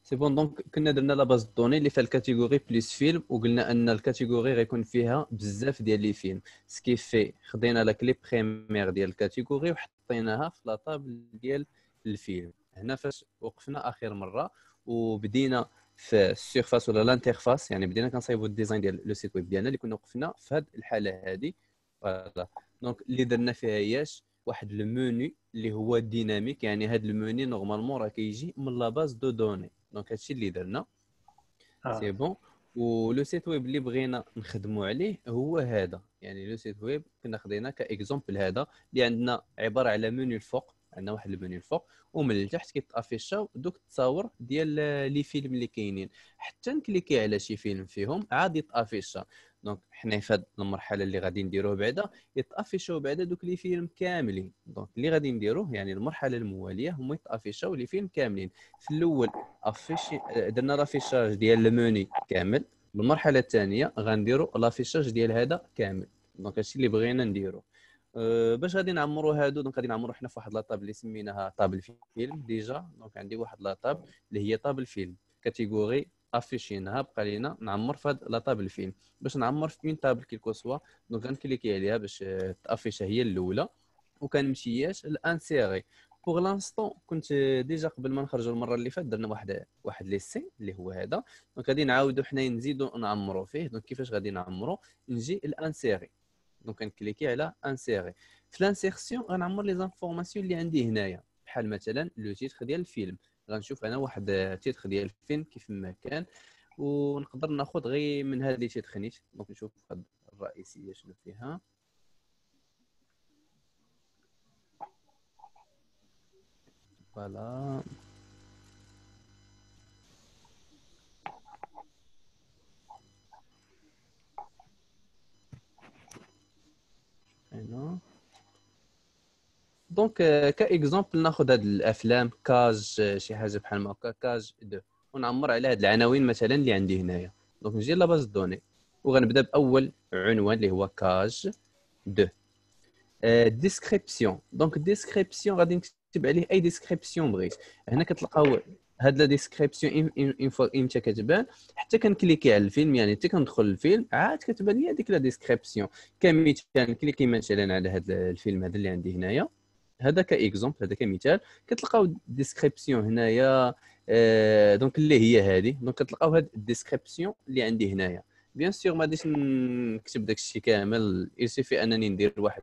سي بون. دونك كنا درنا لا باز دوني اللي فيها الكاتيجوري بليس فيلم، وقلنا ان الكاتيجوري غيكون فيها بزاف ديال لي فيلم. سكي في خدينا لا كلي بريمير ديال الكاتيجوري وحطيناها في لا طابل ديال الفيلم. هنا فاش وقفنا اخر مره وبدينا في السيرفاس ولا الانترفاس، يعني بدينا كنصايبوا الديزاين ديال لو سيت ويب ديالنا اللي كنا وقفنا في هذه الحاله هذه. فوالا دونك اللي درنا فيها هياش واحد الموني اللي هو ديناميك، يعني هذا الموني نورمالمون راه كيجي من لا باز دو دوني. دونك هادشي اللي درنا سي بون. ولو سيت ويب اللي بغينا نخدموا عليه هو هذا، يعني لو سيت ويب كنا خدينا كاكزومبل هذا اللي عندنا عباره على منيو الفوق. عندنا واحد المنيو الفوق ومن التحت كيتافيشاو دوك التصاور ديال لي فيلم اللي كاينين. حتى نكليكي على شي فيلم فيهم عاد يتافيشا. دونك حنا في هذه المرحله اللي غادي نديروه بعدا يتافيشاو بعدا دوك لي فيلم كاملين. دونك اللي غادي نديروه يعني المرحله المواليه هما يتافيشاو لي فيلم كاملين. في الاول افيشي درنا لافيشاج ديال الموني كامل. بالمرحله الثانيه غنديروا لافيشاج ديال هذا كامل. دونك هادشي اللي بغينا نديرو. باش غادي نعمروا هادو، دونك غادي نعمروا حنا في واحد لاطاب اللي سميناها طابل فيلم ديجا. دونك عندي واحد لاطاب اللي هي طابل فيلم كاتيجوري افيشينها. بقى لينا نعمر في هاد لاطاب الفيلم. باش نعمر في اون طابل كيلكو سوا دونك غنكليكي عليها باش تافيشا هي الاولى وكنمشياش لانسيري. بوغ لانستون كنت ديجا قبل ما نخرجوا المره اللي فاتت درنا واحد ليسي اللي هو هذا. دونك غادي نعاودوا حنا نزيدوا نعمروا فيه. دونك كيفاش غادي نعمروا؟ نجي الانسيري. دونك كنكليكي على انسيري. في لانسيرسيون غنعمر لي زانفورماسيون اللي عندي هنايا، بحال مثلا لو تيتر ديال الفيلم. غنشوف انا واحد تيتر ديال الفيلم كيف ما كان ونقدر ناخذ غير من هذه لي تيتر نيت. دونك نشوف هاد الرئيسيه شنو فيها. فوالا هنا. دونك كاكزومبل ناخذ هاد الافلام كاج شي حاجه بحال ما هكا كاج 2 ونعمر على هاد العناوين مثلا اللي عندي هنايا. دونك نجي لاباز دوني وغنبدا باول عنوان اللي هو كاج 2. ديسكريبسيون. دونك ديسكريبسيون غادي نكتب عليه اي ديسكريبسيون بغيت. هنا كتلقاو هاد لا ديسكريبسيون امتى كتبان؟ حتى كنكليكي على الفيلم، يعني حتى كندخل الفيلم عاد كتبان لي هذيك لا ديسكريبسيون. كمثال كليكي مثلا على هذا الفيلم هذا اللي عندي هنايا. هذا كاكزومبل، هذا كمثال. كتلقاو ديسكريبسيون هنايا دونك اللي هي هذه. دونك كتلقاو هاد الديسكريبسيون اللي عندي هنايا. بيان سور ما غاديش نكتب داك الشيء كامل، يسيفي انني ندير واحد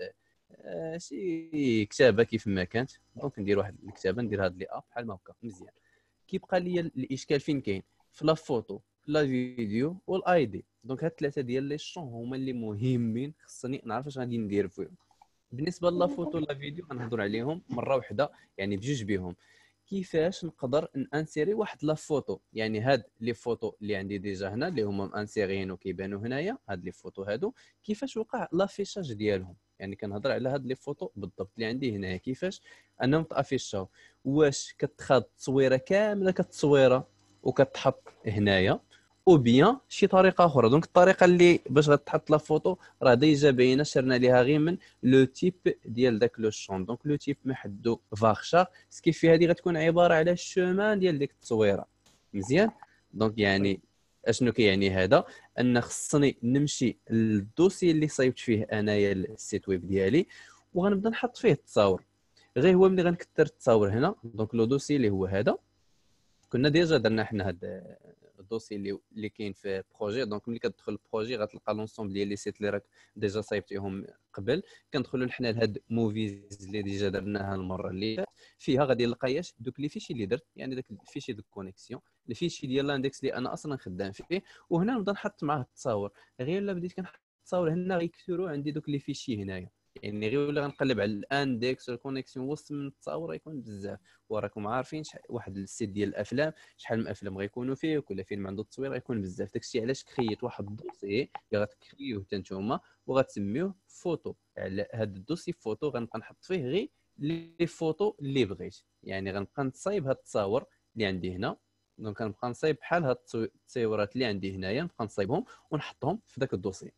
شي كتابه كيف ما كانت. دونك ندير واحد الكتابه ندير هاد لي اب بحال ما هكا مزيان. كيبقى لي الاشكال فين كاين؟ في لا فوتو في لا فيديو والاي دي. دونك هاد الثلاثه ديال لي شون هما اللي مهمين، خصني نعرف اش غادي ندير فيهم. بالنسبه لا فوتو لا فيديو غنهضر عليهم مره واحده، يعني بجوج بهم. كيفاش نقدر نانسيري واحد لا فوتو؟ يعني هاد لي فوتو اللي عندي ديجا هنا اللي هما مانسيرين وكيبانوا هنايا، هاد لي فوتو هادو كيفاش وقع لافيشاج ديالهم؟ يعني كنهضر على هاد لي فوتو بالضبط اللي عندي هنايا كيفاش انهم تافيشاو. واش كتخاد تصويره كامله كتصويره وكتحط هنايا، او بيان شي طريقه اخرى. دونك الطريقه اللي باش غتحط لا فوتو راه ديجا باينه، شرنا ليها غير من لو تيب ديال داك لو شون. دونك لو تيب محدو فارشا سكيفي هذه غتكون عباره على الشومان ديال ديك التصويره. مزيان. دونك يعني اشنو كيعني هذا؟ ان خصني نمشي للدوسي اللي صايبت فيه انايا السيت ويب ديالي وغنبدا نحط فيه التصاور. غير هو ملي غنكثر التصاور هنا. دونك لو دوسي اللي هو هذا كنا ديجا درنا حنا هذا الدوسي اللي كاين في بروجي. دونك ملي كتدخل البروجي غتلقى لونسومبل ديال لي سيت اللي راك ديجا صايبتيهم قبل. كندخلوا حنا لهاد موفيز اللي ديجا درناها المره اللي فاتت. فيها غادي نلقى ياش دوك لي فيشي اللي درت، يعني داك الفيشي دو كونيكسيون الفيشي ديال لاندكس اللي انا اصلا خدام فيه. وهنا نبدا نحط معاه التصاور. غير الا بديت كنحط التصاور هنا غيكثروا عندي دوك لي فيشي هنايا. يعني غير ولا غنقلب على الاندكس والكونيكسيون وسط من التصاور غيكون بزاف. وراكم عارفين واحد السيت ديال الافلام شحال من افلام غيكونوا فيه وكل فيلم عنده التصوير غيكون بزاف. داكشي علاش كريت واحد الدوسي اللي غتكريوه حتى نتوما وغتسميوه فوتو. على هذا الدوسي فوتو غنبقى نحط فيه غير لي فوتو اللي بغيت. يعني غنبقى نصايب هاد التصاور اللي عندي هنا. دونك غنبقى نصايب بحال هاد التصويرات اللي عندي هنايا نبقى نصايبهم ونحطهم في داك الدوسي.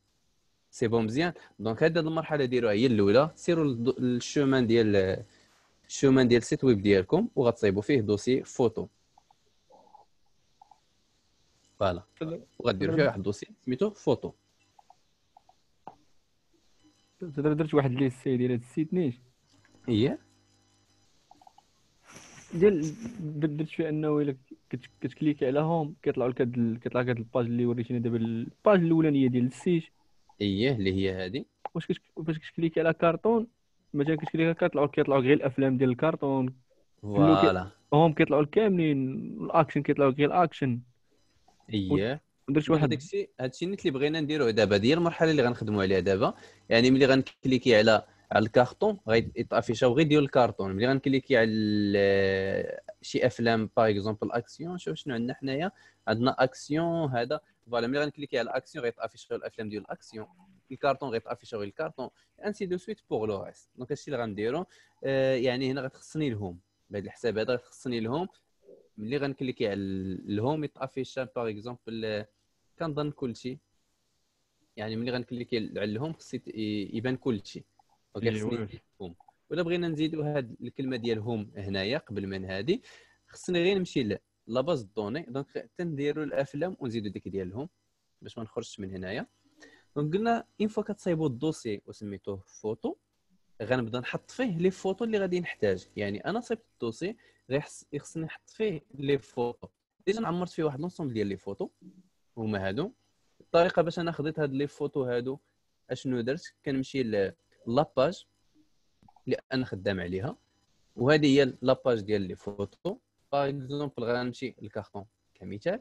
سي بون مزيان. دونك هاد المرحله ديروها هي الاولى. سيروا الشومان ديال السيت ويب ديالكم وغتصايبوا فيه دوسي فوتو. فوالا. وغديروا فيه تقدر واحد الدوسي سميتو فوتو. درت واحد ليست ديال هاد السيت نيت ايه ديال درت فيه انه الا كتكليكي على هوم كيطلع لك هاد الباج اللي وريتيني دابا، الباج الاولانيه ديال السيت. ايه اللي هي هذه. فاش كتكليكي على كارطون، مثلا كتكليكي كيطلعوا غير الافلام ديال الكارطون. في اللوكي فوالا. هوم كيطلعوا كاملين، الاكشن كيطلعوا غير الاكشن. ايه ودرت دونك واحد. داكشي هادشي نيت اللي بغينا نديروه دابا، هذه هي المرحله اللي غنخدموا عليها دابا. يعني ملي غنكليكي على الكارطون غيتافيشاو غير ديال الكارطون. ملي غنكليكي على شي افلام باغ اكزومبل اكسيون، شوف شنو عندنا حنايا. عندنا اكسيون هذا. فوالا ملي غنكليكي على اكسيون غيتافيشاو الافلام ديال الاكسيون، الكارطون غيتافيشاو غير الكارطون، انسي دو سويت بوغ لو ريست. دونك هادشي اللي غنديرو. يعني هنا غتخصني لهم بهذا الحساب هذا، غتخصني لهم. ملي غنكليكي على الهوم يتافيشا باغ اكزومبل كنظن كلشي. يعني ملي غنكليكي على الهوم خص يبان كلشي، دونك خصني ايوا. ندير هوم. ولا بغينا نزيدوا هاد الكلمه ديال هوم هنايا قبل من هادي، خصني غير نمشي لا باز دوني. دونك تنديروا الافلام ونزيدوا ديك ديالهم باش ما نخرجش من هنايا. دونك قلنا اين فوا كتصايبوا الدوسي وسميتوه فوتو، غنبدا نحط فيه لي فوتو اللي غادي نحتاج. يعني انا صيبت الدوسي يخصني نحط فيه لي فوتو. ديجا عمرت فيه واحد لونسومبل ديال لي فوتو، هما هادو. الطريقه باش انا خديت هاد لي فوتو هادو، اشنو درت؟ كنمشي لاباج اللي انا خدام عليها، وهذه هي لاباج ديال لي فوتو. باغ اكزومبل غنمشي للكارطون كمثال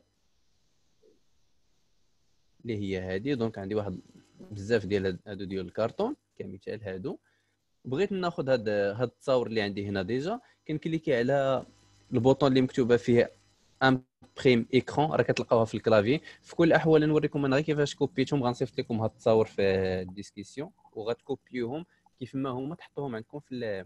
اللي هي هذه. دونك عندي واحد بزاف ديال هادو ديال الكارطون كمثال هادو. بغيت ناخذ هاد التصاور اللي عندي هنا ديجا، كنكليكي على البوطون اللي مكتوبه فيه امبريم ايكرون، راه كتلقاوها في الكلافي. في كل الاحوال نوريكم انا غير كيفاش كوبيتهم. غنصيفط لكم هاد التصاور في الديسكريبسيون، وغتكوبيوهم كيف ما هما تحطوهم عندكم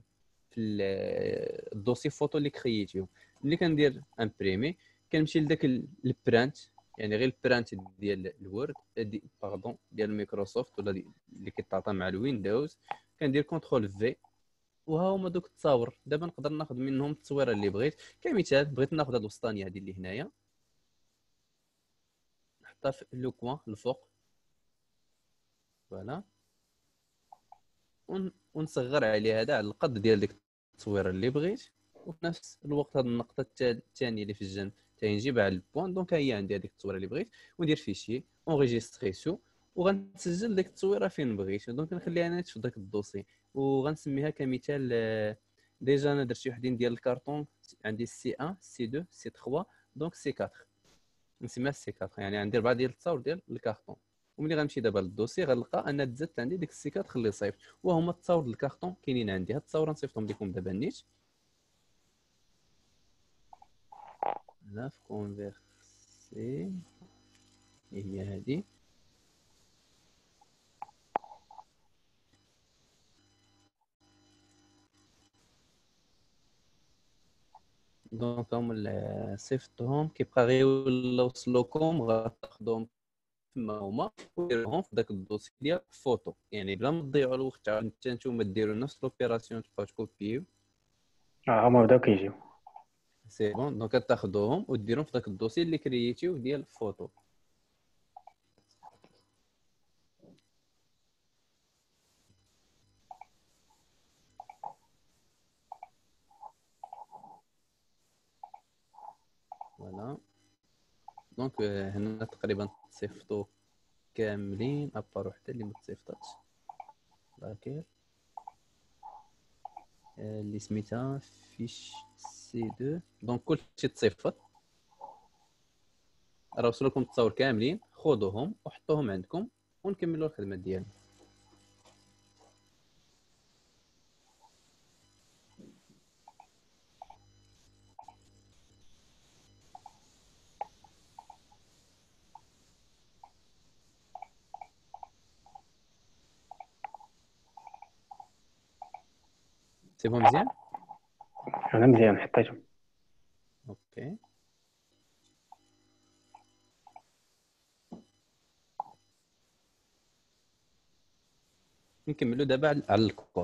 الدوسي فوتو اللي كرييتيو. ملي كندير امبريمي كنمشي لذاك البرانت، يعني غير البرانت ديال الوورد باردون ديال مايكروسوفت ولا اللي كيتعاطى مع الويندوز. كندير كونترول في، وها هما دوك التصاور. دابا نقدر ناخذ منهم التصويره اللي بغيت. كمثال بغيت ناخذ هذه الوسطانيه هذه اللي هنايا، نحطها في لو كوان الفوق. فوالا. ونصغر عليه هذا على القد ديال ديك التصويره اللي بغيت. وفي نفس الوقت هذه النقطه الثانيه اللي في الجنب تنجيبها على البوان. دونك هي عندي هذيك التصويره اللي بغيت، وندير فيشي اونغيجيستري سو، وغنسجل ديك التصويره فين بغيت. دونك نخليها انا في داك الدوسي، وغنسميها كمثال. ديجا انا درت شي وحدين ديال الكارطون، عندي سي 1 سي 2 سي 3، دونك سي 4 نسميها سي 4. يعني عندي 4 ديال التصاور ديال الكارطون. وملي غنمشي دابا للدوسي غنلقى ان تزادت عندي ديك السي 4 اللي صيفط، وهما التصاور ديال الكارطون كاينين عندي. هاد التصاور نصيفطهم لكم دابا نيت. هنا في كونفيرسي هي هادي. دونك هما اللي صيفطهم كيبقى غير ولا وصلوكم غتاخذوهم كما هما وديروهم في ذاك الدوسي ديال فوتو. يعني بلا ما تضيعوا الوقت عاد نتوما ديروا نفس لوبيراسيون تبقاو تكوبيو. هما بداو كيجيو. سي بون. دونك تاخذوهم وديرهم في ذاك الدوسي اللي كرييتيو ديال فوتو. فوالا. دونك هنا تقريبا تصيفطوا كاملين ابار وحده اللي ما تصيفطاتش، لاكير اللي سميتها فيش سي 2. دونك كلشي تصيفط، راه وصلوا لكم التصاور كاملين. خذوهم وحطوهم عندكم ونكملوا الخدمه ديالنا. سي بون مزيان. انا مزيان حطيتهم. اوكي. نكملوا دابا على الكود.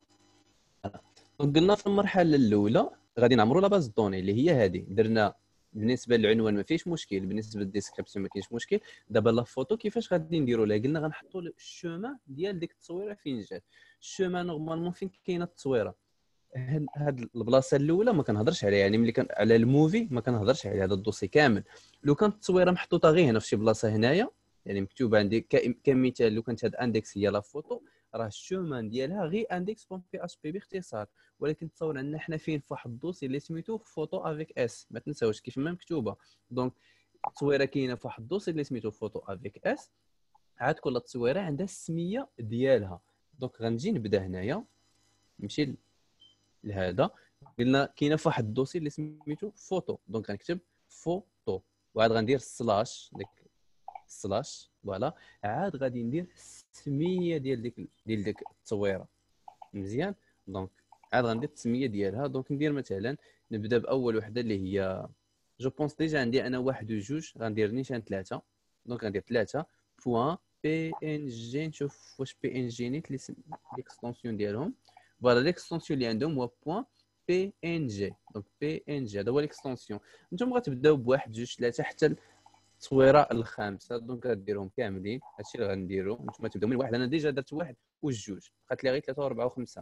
قلنا في المرحله الاولى غادي نعمروا لا باز دوني اللي هي هذه. درنا بالنسبه للعنوان ما فيش مشكل، بالنسبه للديسكريبسيون ما كاينش مشكل. دابا لا فوتو كيفاش غادي نديروا لها؟ قلنا غنحطوا الشومان ديال ديك التصويره فين جات. الشومان نورمالمون فين كاينه التصويره، هاد البلاصه الاولى ما كنهضرش عليها، يعني ملي كان على الموفي ما كنهضرش على هذا الدوسي كامل. لو كانت التصويره محطوطه غير هنا في شي بلاصه هنايا، يعني مكتوبه عندي كمثال، لو كانت هاد اندكس هي لا فوتو، راه الشومان ديالها غير اندكس بون بي اش بي باختصار. ولكن تصور عندنا حنا فين في واحد الدوسي اللي سميتو فوتو افيك اس، ما تنساوش كيف ما مكتوبه. دونك التصويره كاينه في واحد الدوسي اللي سميتو فوتو افيك اس، عاد كل تصويره عندها السميه ديالها. دونك غنجي نبدا هنايا، نمشي لهذا، قلنا كاينه في واحد الدوسي اللي سميتو فوتو، دونك غنكتب فوتو وعاد غندير سلاش، ديك سلاش فوالا، عاد غادي ندير السميه ديال ديك التصويره. مزيان. دونك عاد غندير التسميه ديالها. دونك ندير مثلا، نبدا باول وحده اللي هي جو بونس ديجا عندي انا واحد وجوج، غندير نيشان ثلاثه. دونك غندير ثلاثه بوان بي ان جي، نشوف واش بي ان جي نيت ليكستونسيون ديالهم. فوالا ليكستونسيون اللي عندهم هو بوان بي ان جي. دونك بي ان جي هذا هو ليكستونسيون. نتوما غتبداو بواحد جوج ثلاثه حتى التصويره الخامسه. دونك غديرهم كاملين، هادشي اللي غنديرو. نتوما تبداو من واحد، انا ديجا درت واحد وجوج، بقات لي غير ثلاثه واربعه وخمسه.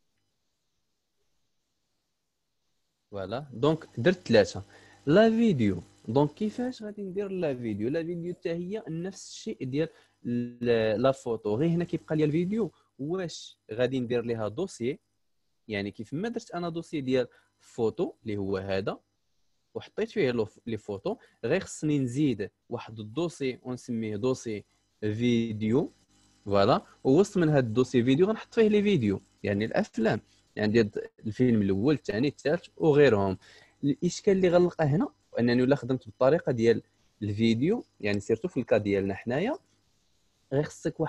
فوالا دونك درت ثلاثه. لا فيديو، دونك كيفاش غادي ندير لا فيديو؟ لا فيديو حتى هي نفس الشيء ديال لا فوتو، غير هنا كيبقى لي الفيديو واش غادي ندير ليها دوسي. يعني كيف ما درت انا دوسي ديال فوتو اللي هو هذا وحطيت فيه لي فوتو، غير خصني نزيد واحد الدوسي ونسميه دوسي فيديو. فوالا، ووسط من هاد الدوسي فيديو غنحط فيه لي فيديو، يعني الافلام، يعني ديال الفيلم الاول الثاني الثالث وغيرهم. الاشكال اللي غنلقى هنا انني ولا خدمت بالطريقه ديال الفيديو، يعني سيرتو في الكا ديالنا حنايا، غير خصك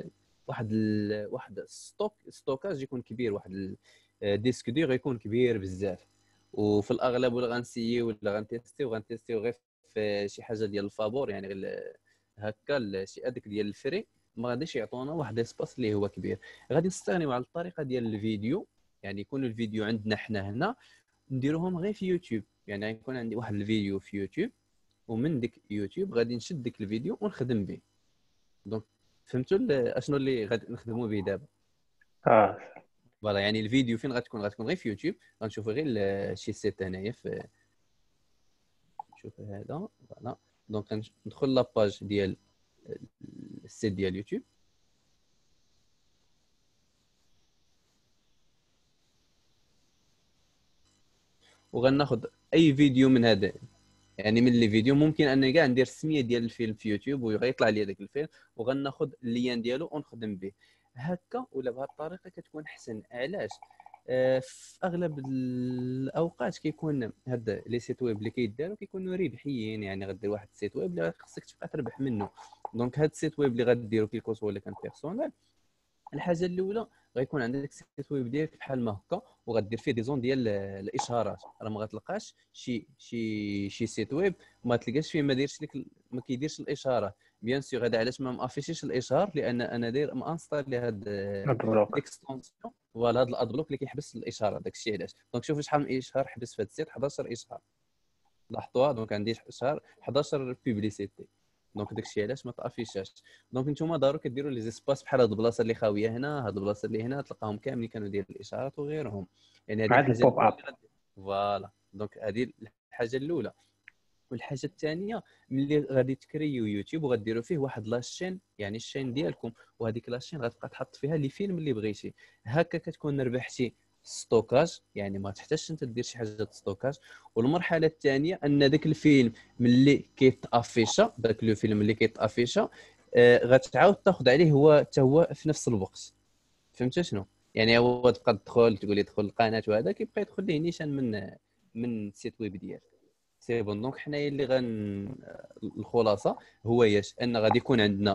واحد ستوكاج يكون كبير، واحد الديسك دور يكون كبير بزاف. وفي الاغلب ولا غنسيي ولا غنتيستيو غير في شي حاجه ديال الفابور، يعني غير هكا شي هذاك ديال الفري، ما غاديش يعطونا واحد اسباس اللي هو كبير. غادي نستغنيو على الطريقه ديال الفيديو، يعني يكون الفيديو عندنا حنا هنا، نديروهم غير في يوتيوب. يعني غيكون عندي واحد الفيديو في يوتيوب، ومن ديك يوتيوب غادي نشد ديك الفيديو ونخدم به. دونك فهمتوا اشنو اللي غادي نخدموا به دابا؟ اه فوالا، يعني الفيديو فين غتكون غير في يوتيوب. غنشوفوا غير شي سيت هنايا في، نشوف هذا فوالا. دونك ندخل لاباج ديال السيت ديال يوتيوب، وغناخذ اي فيديو من هذا. يعني من لي فيديو ممكن اني كاع ندير السميه ديال الفيلم في يوتيوب وغيطلع لي هذاك الفيلم، وغناخذ اللين ديالو ونخدم به هكا. ولا بهذه الطريقه كتكون احسن. علاش؟ في اغلب الاوقات كيكون هاد لي سيت ويب اللي كيداروا كيكونوا ربحيين، يعني غدير واحد السيت ويب اللي خصك تبقى تربح منه. دونك هاد السيت ويب اللي غديرو كيكوسوا ولا كان بيرسونيل، الحاجه الاولى غيكون عندك سيت ويب ديالك بحال ما هكا، وغدير فيه دي زون ديال الاشهارات. راه ما غتلقاش شي سيت ويب ما تلقاش فيه ما دايرش لك، ما كيديرش الاشهارات. بيان سور هذا علاش ما مافيشيش الاشهار، لان انا داير مانستالي هاد البلوك. ليكستونسيون. فوالا هاد الاد بلوك اللي كيحبس الاشهار، داك الشيء علاش. دونك شوف شحال من اشهار حبس في هاد السيت، 11 اشهار لاحظتوها. دونك عندي اشهار 11 بيبليسيتي. دونك داكشي علاش ما تافيشاش. دونك نتوما ضروري كديروا لي زيسباس بحال هاد البلاصه اللي خاويه هنا، هاد البلاصه اللي هنا تلقاهم كاملين كانوا ديال الاشارات وغيرهم. يعني هذه عاد الحاجه البوب اب. الاولى. فوالا دونك هذه الحاجه الاولى. والحاجه الثانيه، ملي غادي تكريو يوتيوب وغديروا فيه واحد لاشين، يعني الشين ديالكم، وهذيك لاشين غتبقى تحط فيها لي فيلم اللي بغيتي. هكا كتكون ربحتي ستوكاج، يعني ما تحتاجش انت دير شي حاجه ستوكاج. والمرحله الثانيه ان ذاك الفيلم ملي كيتافيشا، داك لو فيلم اللي كيتافيشا غتعاود تاخذ عليه هو حتى هو في نفس الوقت. فهمت شنو؟ يعني هو تبقى تدخل تقول لي دخل القناه، وهذا كيبقى يدخل ليه نيشان من السيت ويب ديالك. سي بون. دونك حنايا اللي الخلاصه هو ياش ان غادي يكون عندنا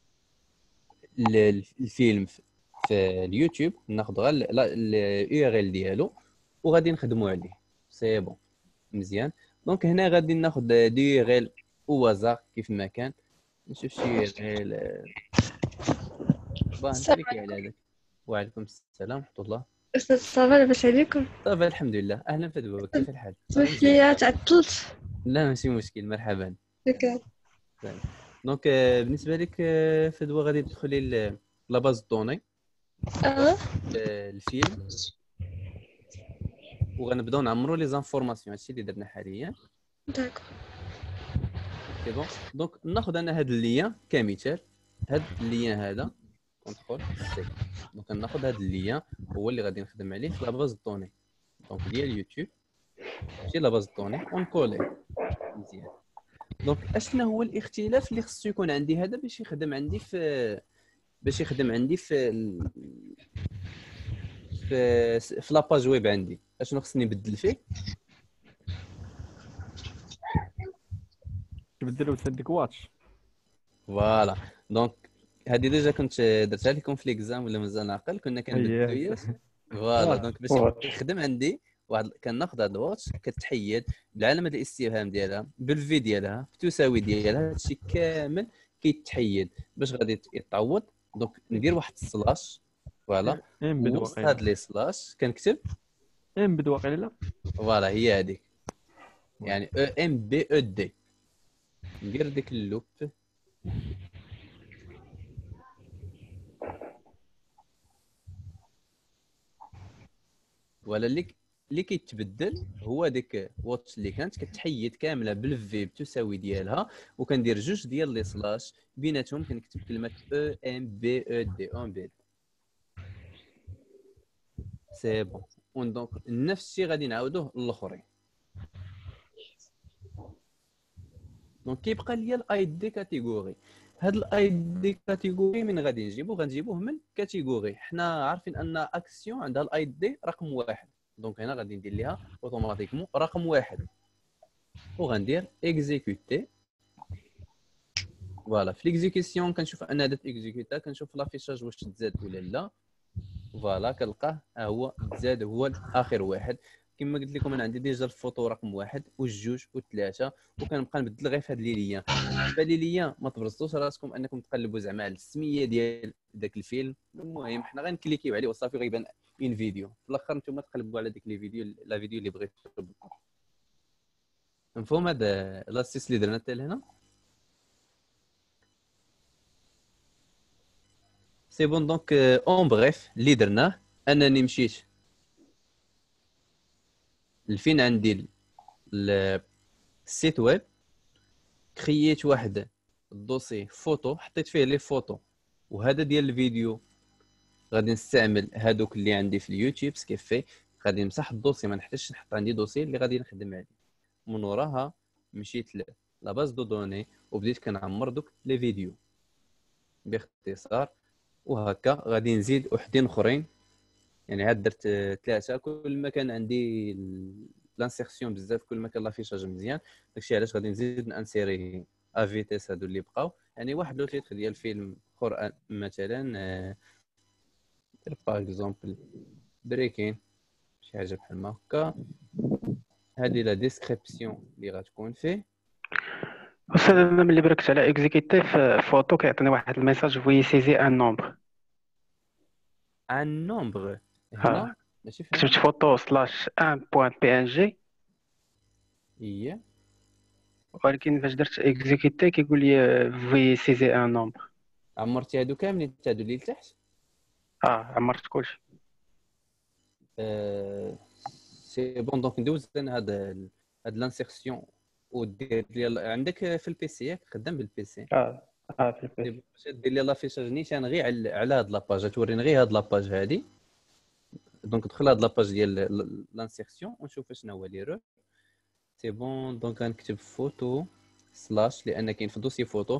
الفيلم في اليوتيوب، ناخذ غير اليو ار ال ديالو وغادي نخدموا عليه. سي بون مزيان. دونك هنا غادي ناخذ دي يو ار ال وازار كيف ما كان. نشوف شي يو ار ال باه السلام نكليكي على هذاك. وعليكم السلام ورحمه الله. أستاذ صافا، لاباس عليكم؟ طيب الحمد لله. اهلا فدوى، كيف الحال؟ سمحت لي تعطلت. لا ماشي مشكل، مرحبا. شكرا. دونك بالنسبه لك فدوى غادي تدخلي لا باز دوني الفيلم، وغنبداو نعمروا لي زانفورماسيون. هادشي اللي درنا حاليا. داكو. سي بون. دونك ناخذ انا هذا اللين كمثال. هذا اللين هذا كونترول سي. دونك ناخذ هذا اللين هو اللي غادي نخدم عليه في لا باز دوني دونك ديال يوتيوب. ماشي لا باز دوني ونكولي مزيان. دونك اشنا هو الاختلاف اللي خصو يكون عندي هذا باش يخدم عندي في في لاباج ويب عندي؟ اشنو خصني نبدل فيه؟ تبدلوا تهديك واتش. فوالا. دونك هذه ديجا كنت درتها لكم في ليكزام ولا مازال عاقل كنا كنبدلو ياك. فوالا. دونك باش يخدم عندي واحد كناخذ هذا الواتش كتحيد بالعلامه الاستفهام ديالها بالفي ديالها بتساوي ديالها. هادشي كامل كيتحيد باش غادي يتعوض. دونك ندير واحد السلاش. فوالا. وسط هاد لي سلاش كنكتب ام بد واقيلا. لا فوالا هي هذيك يعني او ام بي او دي. ندير ديك اللوب ولا اللي كيتبدل هو ديك واتش اللي كانت كتحيد كامله بالفي بتساوي ديالها، وكندير جوج ديال لي سلاش بيناتهم كنكتب كلمه او ام بي او دي اون بي. سي بون. دونك نفس الشيء غادي نعاودوه للاخرين. دونك كيبقى ليا الاي دي كاتيجوري. هاد الاي دي كاتيجوري من غادي نجيبوه؟ غنجيبوه من كاتيجوري. حنا عارفين ان اكسيون عندها الاي دي رقم واحد. دونك هنا غادي ندير ليها اوتوماتيكمون رقم واحد وغندير اكزيكوتي. فوالا. في ليكزيكسيون كنشوف ان دات اكزيكوتا، كنشوف لافيشاج واش تزاد ولا لا. فوالا كنلقاه هو تزاد هو اخر واحد. كما قلت لكم انا عندي ديجا الفوتو رقم واحد والجوج والثلاثه، وكنبقى نبدل غير في هاد لي ليان. بالنسبه لي ليان ما تبرزطوش راسكم انكم تقلبوا زعما على السميه ديال داك الفيلم. المهم حنا غنكليكيو عليه وصافي غيبان اون فيديو. في الاخر نتوما تقلبوا على ديك لي فيديو لا فيديو اللي بغيتو. مفهوم هذا لاستيس اللي درنا حتى لهنا؟ سي بون. دونك اون بغيف اللي درناه انني مشيت لفين عندي السيت ويب، كرييت واحد الدوسي فوتو حطيت فيه لي فوتو، وهذا ديال الفيديو غادي نستعمل هادوك اللي عندي في اليوتيوب سكيفي. غادي نمسح الدوسي ما نحتاجش نحط عندي دوسي اللي غادي نخدم عليه. من وراها مشيت لا باز دو دوني وبديت كنعمر دوك لي فيديو باختصار. وهكا غادي نزيد وحدين اخرين. يعني عاد درت ثلاثه. كل ما كان عندي لانسيرسيون بزاف كل ما كان لافيشاج مزيان. داكشي علاش غادي نزيد نانسيري افيتيس هادو اللي بقاو. يعني واحد لو تيتر ديال فيلم قران مثلا باغ اكزومبل بريكين شي حاجه بحال هكا. هذه لا ديسكريبسيون اللي غتكون فيه. أستاذ أنا ملي بركت على إكزيكيتي في فوتو كيعطيني واحد الميساج فوي سيزي أن نومبر. ان نومبر هنا ماشي في كتبت فوتو سلاش 1.png هي، ولكن فاش درت إكزيكيتي كيقول لي فوي سيزي أن نومبر. عمرتي هادو كاملين هادو اللي لتحت؟ عمرت كلشي. سي بون. دونك ندوز انا هاد لانسيرسيون ودير لي عندك في البي سي ياك خدام بالبي سي. في البيت. دير لي لافيشاج نيشان غير على هاد لاباج. توريني غير هاد لاباج هادي. دونك دخل هاد لاباج ديال لانسيرسيون ونشوف شنو هو ليرور. سي بون. دونك غنكتب فوتو سلاش لان كاين في دوسي فوتو.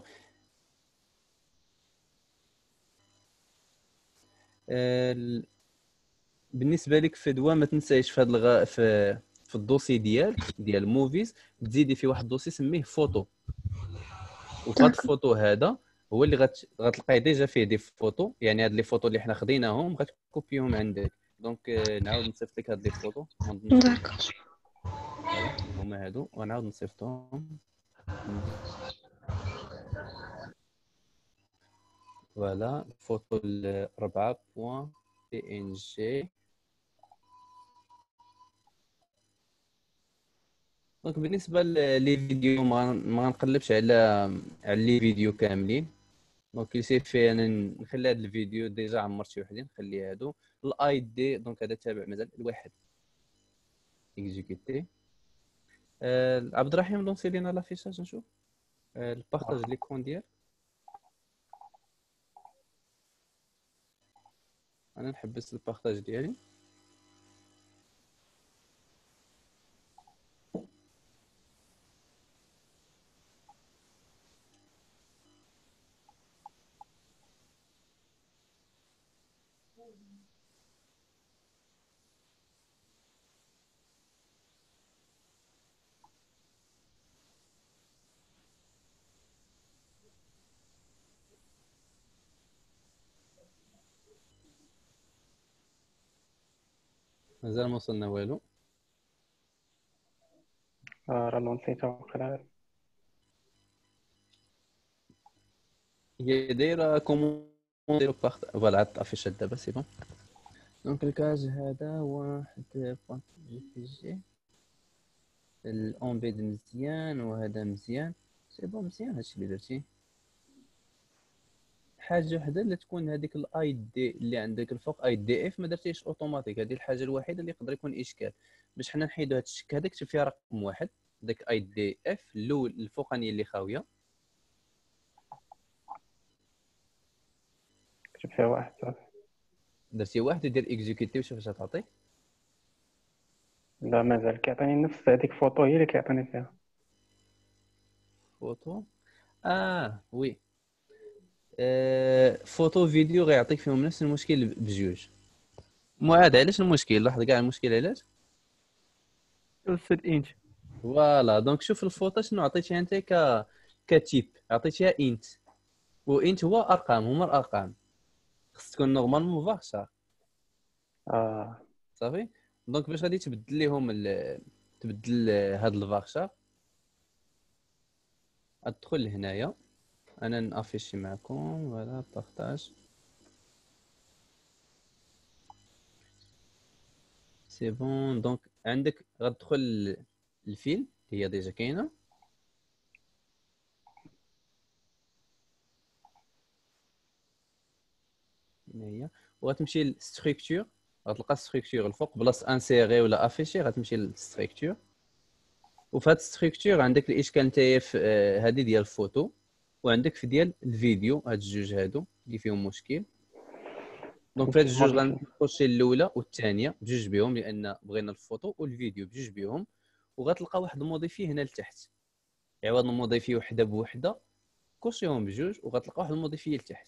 بالنسبه لك فدوى ما تنسايش في هاد في الدوسي ديال موفيز تزيدي فيه واحد الدوسي سميه فوتو. وفهاد الفوتو هذا هو اللي غتلقاي ديجا فيه دي فوتو. يعني هاد لي فوتو اللي حنا خديناهم غتكوبيهم عندك. دونك نعاود نصيفط لك هاد لي فوتو. داكور. هما هادو ونعاود نصيفطهم. فوالا فوتو 4.png. دونك بالنسبه لي فيديو ما غنقلبش على لي فيديو كاملين. دونك سيفي انا نخلي هذا الفيديو ديجا عمرت شي وحدين نخلي هادو الاي دي. دونك هذا تابع مازال الواحد اكزيكوتي. عبد الرحيم لونسي لينا لافيشاج نشوف البارطاج ليكرون ديال. انا نحبس البارطاج ديالي. مازال ما وصلنا والو. راه لونسيتها وقيلا. هي دايره كومون ديرو بارت فوالا عاد افيشات دابا سي بون. دونك الكاج هذا واحد بوان جي بي جي الاونبيد مزيان وهذا مزيان سي بون مزيان هادشي اللي درتي. حاجه وحده اللي تكون هذيك الاي دي اللي عندك الفوق اي دي اف ما درتيش اوتوماتيك. هذه الحاجه الوحيده اللي يقدر يكون اشكال باش حنا نحيدو هذا الشك هذاك. كتب فيها رقم واحد داك اي دي اف الاول الفوقانيه اللي خاويه كتب فيها واحد صافي. درتي واحد ودير اكزيكوتي وشوف اش غتعطيك. لا مازال كيعطيني نفس هذيك فوتو هي اللي كيعطيني فيها. فوتو وي فوتو فيديو غيعطيك فيهم نفس المشكل بجوج. معاد علاش المشكل؟ لاحظ كاع المشكل علاش. السيت انت. فوالا دونك شوف الفوطه شنو عطيتيها انت كتيب عطيتيها انت. وانت هو ارقام هما الارقام خص تكون نورمالمون فاغشا اه صافي. دونك باش غادي تبدل ليهم تبدل هاد الفاغشا ادخل لهنايا. انا نافيشي معكم فوالا بارطاج سي بون. دونك عندك غتدخل الفيل هي ديجا كاينه. هنا هي وغتمشي للستركتور. غتلقى الستركتور الفوق بلاص انسيري ولا افيشي غتمشي للستركتور. وفي هاد الستركتور عندك الاشكال نتايا في هذه ديال الفوتو وعندك في ديال الفيديو. هاد الجوج هادو اللي فيهم مشكل. دونك في هاد الجوج غنخشي الاولى والثانيه بجوج بهم لان بغينا الفوتو والفيديو بجوج بهم. وغتلقى واحد الموديفي هنا لتحت عوض الموديفي وحده بوحده كلشيهم بجوج. وغتلقى واحد الموديفي لتحت.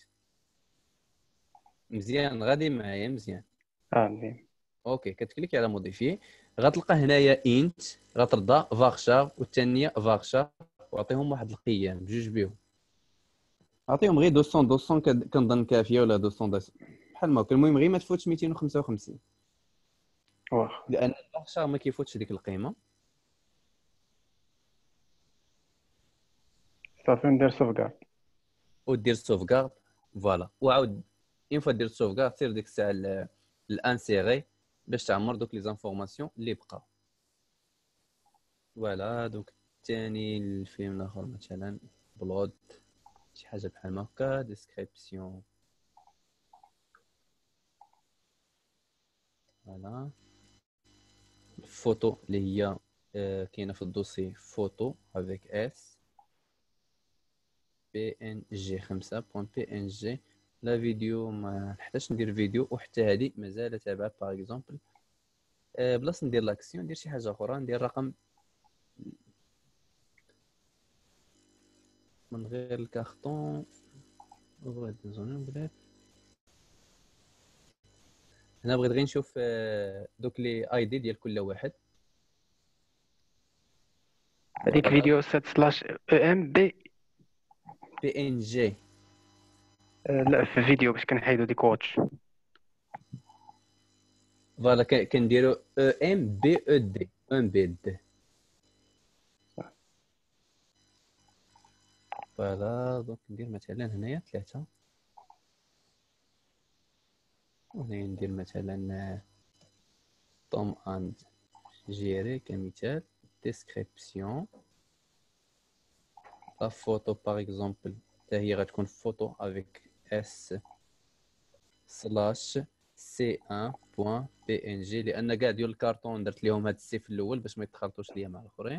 مزيان غادي معايا مزيان. مزيان. اوكي كتكليكي على موديفي غتلقى هنايا انت غترضى فاغشا والثانيه فاغشا وعطيهم واحد القيم بجوج بهم. عطيهم غير 200 كنظن كافيه ولا 200 بحال ما هكا. المهم غير ما تفوتش 255 واخا لان الفاغشا ما كيفوتش ديك القيمه. صافي ندير سوفغارد. ودير سوفغارد فوالا. وعاود اون فوا دير سوفغارد سير ديك الساعه الانسيري باش تعمر دوك لي زانفورماسيون اللي بقاو. فوالا دونك الثاني الفيلم الاخر مثلا بلود شي حاجه بحال هكا ديسكريبسيون. فوالا الفوتو اللي هي كاينه في الدوسي فوتو افيك اس بي ان جي 5.png. لا فيديو ما نحتاجش ندير فيديو وحتى هذه مازال تابعه باغ اكزومبل. بلاصه ندير لاكسيون ندير شي حاجه اخرى ندير رقم من غير الكارطون. بغيت زون بغيت هنا بغيت غير نشوف دوك لي اي دي ديال كل واحد. هذيك فيديو 7/ام بي. بي ان جي لا في فيديو باش كنحيدو ديك واتش. فوالا كنديرو او ام بي او دي ام بي دي. فوالا دونك ندير مثلا هنايا 3 وهنا ندير مثلا توم اند جيري كمثال. description. La photo par exemple هي غتكون photo avec s/c1.png لان كاع ديال الكارطون درت لهم هذا السي في الاول باش ما يتخلطوش ليا مع الاخرين.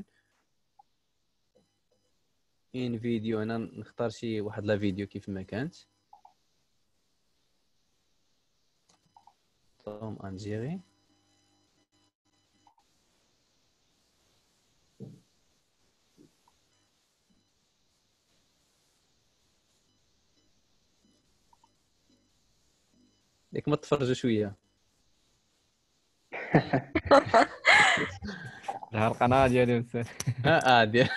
ان فيديو انا نختار شي واحد لا فيديو كيف ما كانت. توم ان جيري. ياك ما تفرجوا شويه. القناه ديالي ديال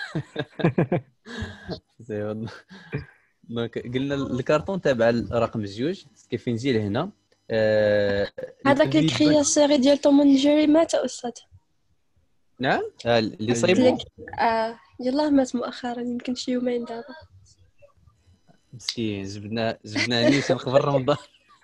زين. دونك قلنا الكارطون تابع الرقم جوج كيف نجي لهنا. هذاك اللي كريا السيري ديال توم اند جيري مات استاذ. نعم اللي صايبوا يلاه مات مؤخرا يمكن شي يومين دابا. مسكين جبنا نيشان قبل رمضان.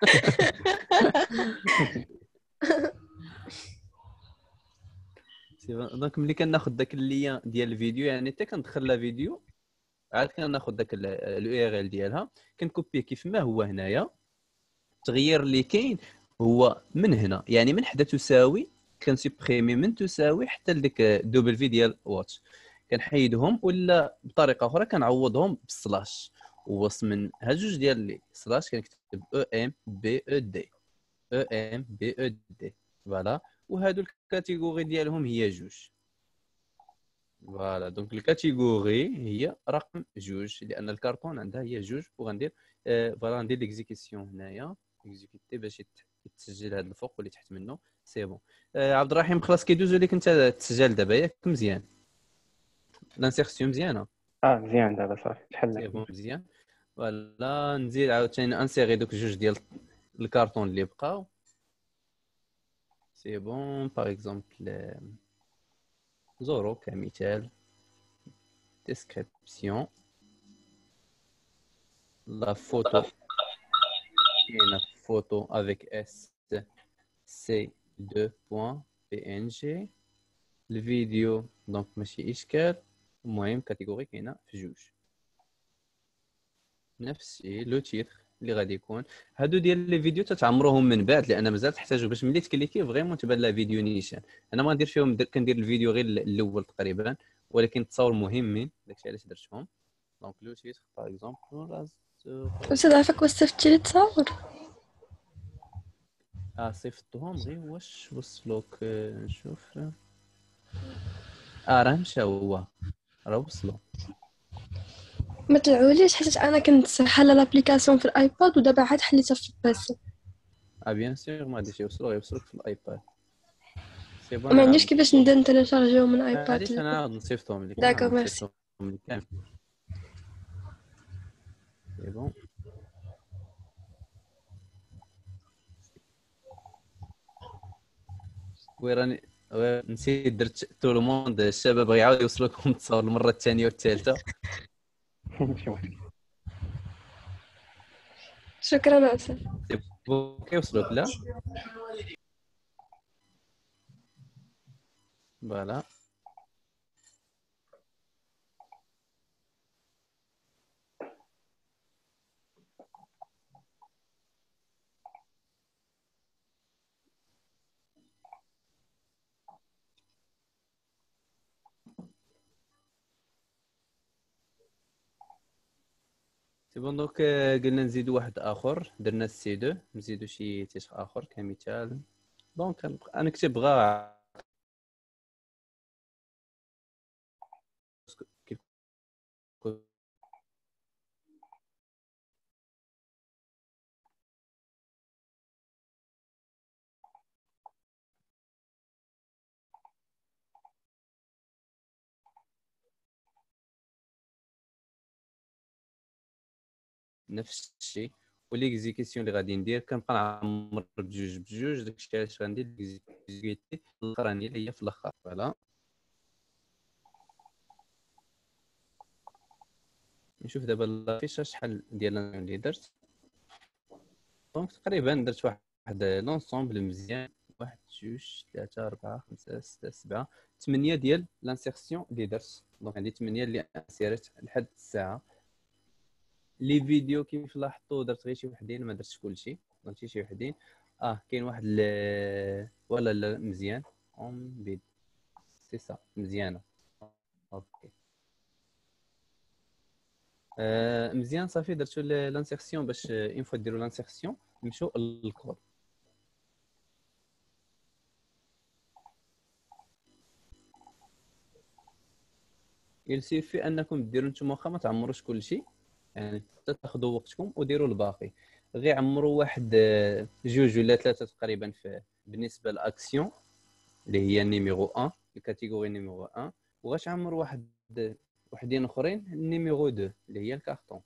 دونك ملي كناخذ داك اللين ديال الفيديو يعني حتى كندخل لا فيديو عاد كناخذ داك اليو ار ال ديالها كنكوبيه كيف ما هو هنايا. التغيير اللي كاين هو من هنا يعني من حدا تساوي كنسبريمي من تساوي حتى لديك دوبل في ديال واتش كنحيدهم ولا بطريقه اخرى كنعوضهم بالسلاش ووسط من هاد جوج ديال لي سلاش كنكتب او ام بي او دي او ام بي او دي فوالا. وهادو الكاتيجوري ديالهم هي جوج. فوالا دونك الكاتيجوري هي رقم جوج لان الكارطون عندها هي جوج. وغندير فوالا ندير ليكزيكسيون هنايا اكزيكوتي باش يتسجل هذا الفوق واللي تحت منه سي بون. عبد الرحيم خلاص كيدوزو لك انت التسجيل دابا ياك مزيان لانسيرسيون مزيانه. مزيان دابا صافي شحال سي بون مزيان. فوالا نزيد عاوتاني انسيري دوك جوج ديال الكارطون اللي بقاو. سي بون باغ اكزومبل زورو كمثال description la photo une photo avec sc2.png الفيديو دونك ماشي اشكال. المهم كاتيجوري كاينه في جوج نفس الشيء لو تيتر اللي غادي يكون. هادو ديال لي فيديو تتعمروهم من بعد لان مازال تحتاجوا باش ملي تكليكي فريمون تبان لا فيديو نيشان. انا ما ندير فيهم كندير الفيديو غير الاول تقريبا ولكن التصاور مهمين داكشي علاش درتهم. دونك لو تيتر باغ اكزومبل استاذ عافاك وصفتي لي تصاور. صيفطتهم غير واش وصلوك نشوف. راه مشى هو راه وصلوا. ما طلعوليش حيت انا كنت حاله لابليكاسيون في الايباد ودابا عاد حليتها في البيسي. بيان سيغ ما غاديش يوصلوا غيوصلوك في الايباد. سي بون ما عنديش كيفاش نبدا نتيليشارجيو من ايباد. علاش انا غادي نصيفطهم لك. داكور ميرسي. كامل سي بون. ويراني نسيت درت تو لو موند الشباب غيعاود يوصل لكم التصاور المره الثانيه والثالثه. ماشي مشكل. شكرا استاذ. كيوصلوك لا فوالا. سي بون دونك قلنا نزيدو واحد اخر درنا السي 2 نزيدو شي تيتر اخر كمثال. دونك انا كتب غا كيف نفس الشيء. وليكزيكسيون اللي غادي ندير كنبقى نعمر بجوج بجوج داكشي علاش غندير ليكزيكيتي الاخرانيه اللي هي في الاخر. فوالا نشوف دابا الفيشه شحال ديال اللي درت. دونك تقريبا درت واحد لونسومبل مزيان 1 2 3 4 5 6 7 8 ديال لانسيرسيون اللي درت. دونك عندي 8 اللي انسيرت لحد الساعه. لي فيديو كيف لاحظتوا درت غير شي وحدين، ما درتش كلشي، درت شي وحدين. كاين واحد ولا لا مزيان اون بيد سي سا مزيانه. اوكي مزيان صافي درتو لانسيرسيون. باش اون فوا ديروا لانسيرسيون نمشيو للكود. يلسيفي انكم ديروا نتوما واخا ما تعمروش كلشي، يعني تاخذوا وقتكم وديروا الباقي. غير عمروا واحد جوج ولا ثلاثه تقريبا بالنسبه لاكسيون اللي هي نيميرو 1 الكاتيجوري نيميرو 1، وغاش عمروا وحدين اخرين نيميرو 2 اللي هي الكارطون.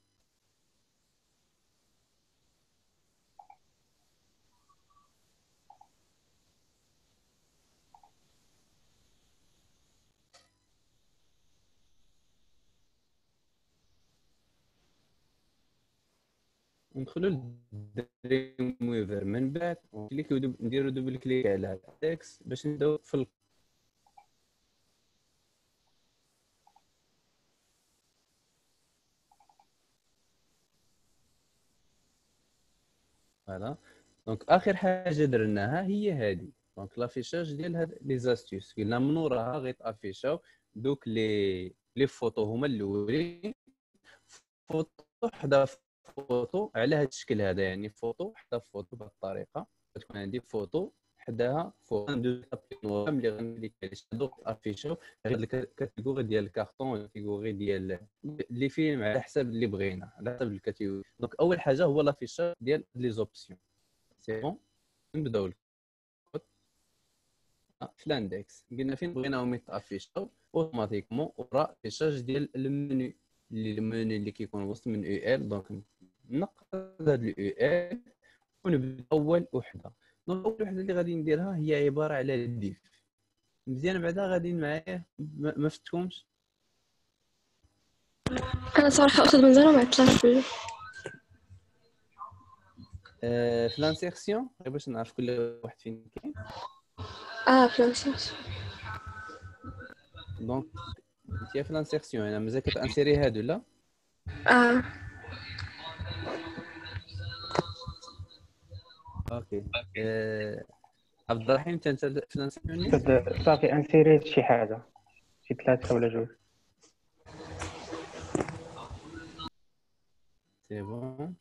ندخلوا للدريم ويفر من بعد نديروا دوبل كليك على التكست باش نبداو في فوالا. دونك اخر حاجه درناها هي هذه. دونك لافيشاج ديال هاد لي زاستيوس قلنا من وراها غيتافيشاو دوك لي فوتو هما الاولين. فوتو حدا فوتو على هذا الشكل هذا، يعني فوتو حدا فوتو بهذه الطريقه. تكون عندي فوتو حداها فوق ملي غنكليك على دوك افيشاو غير الكاتيجوري ديال الكارطون الكاتيجوري ديال لي فيلم على حسب اللي بغينا، على حسب الكاتيجوري. دونك اول حاجه هو لافيشاج ديال لي زوبسيون. سي بون نبداو في الاندكس. قلنا فين بغيناهم يتافيشاو اوتوماتيكمون ورا افيشاج ديال المنيو اللي كيكون وسط من يو ال. دونك نقص هذا اليو ال ونبدا اول وحده. دونك اول وحده اللي غادي نديرها هي عباره على الديف. مزيان بعدا غادي معايا ما فتكمش. انا صراحه اخذ من زمان ما عطلعش فيه. في لانسيرسيون باش نعرف كل واحد فين كاين. فرانسيس. دونك انت في لانسيرسيون انا مازال كتانسيري هادو لا. اوكي عبد الرحيم انت في لانسيرسيون صافي انسيريت شي حاجه، شي ثلاثه ولا جوج. سي بون.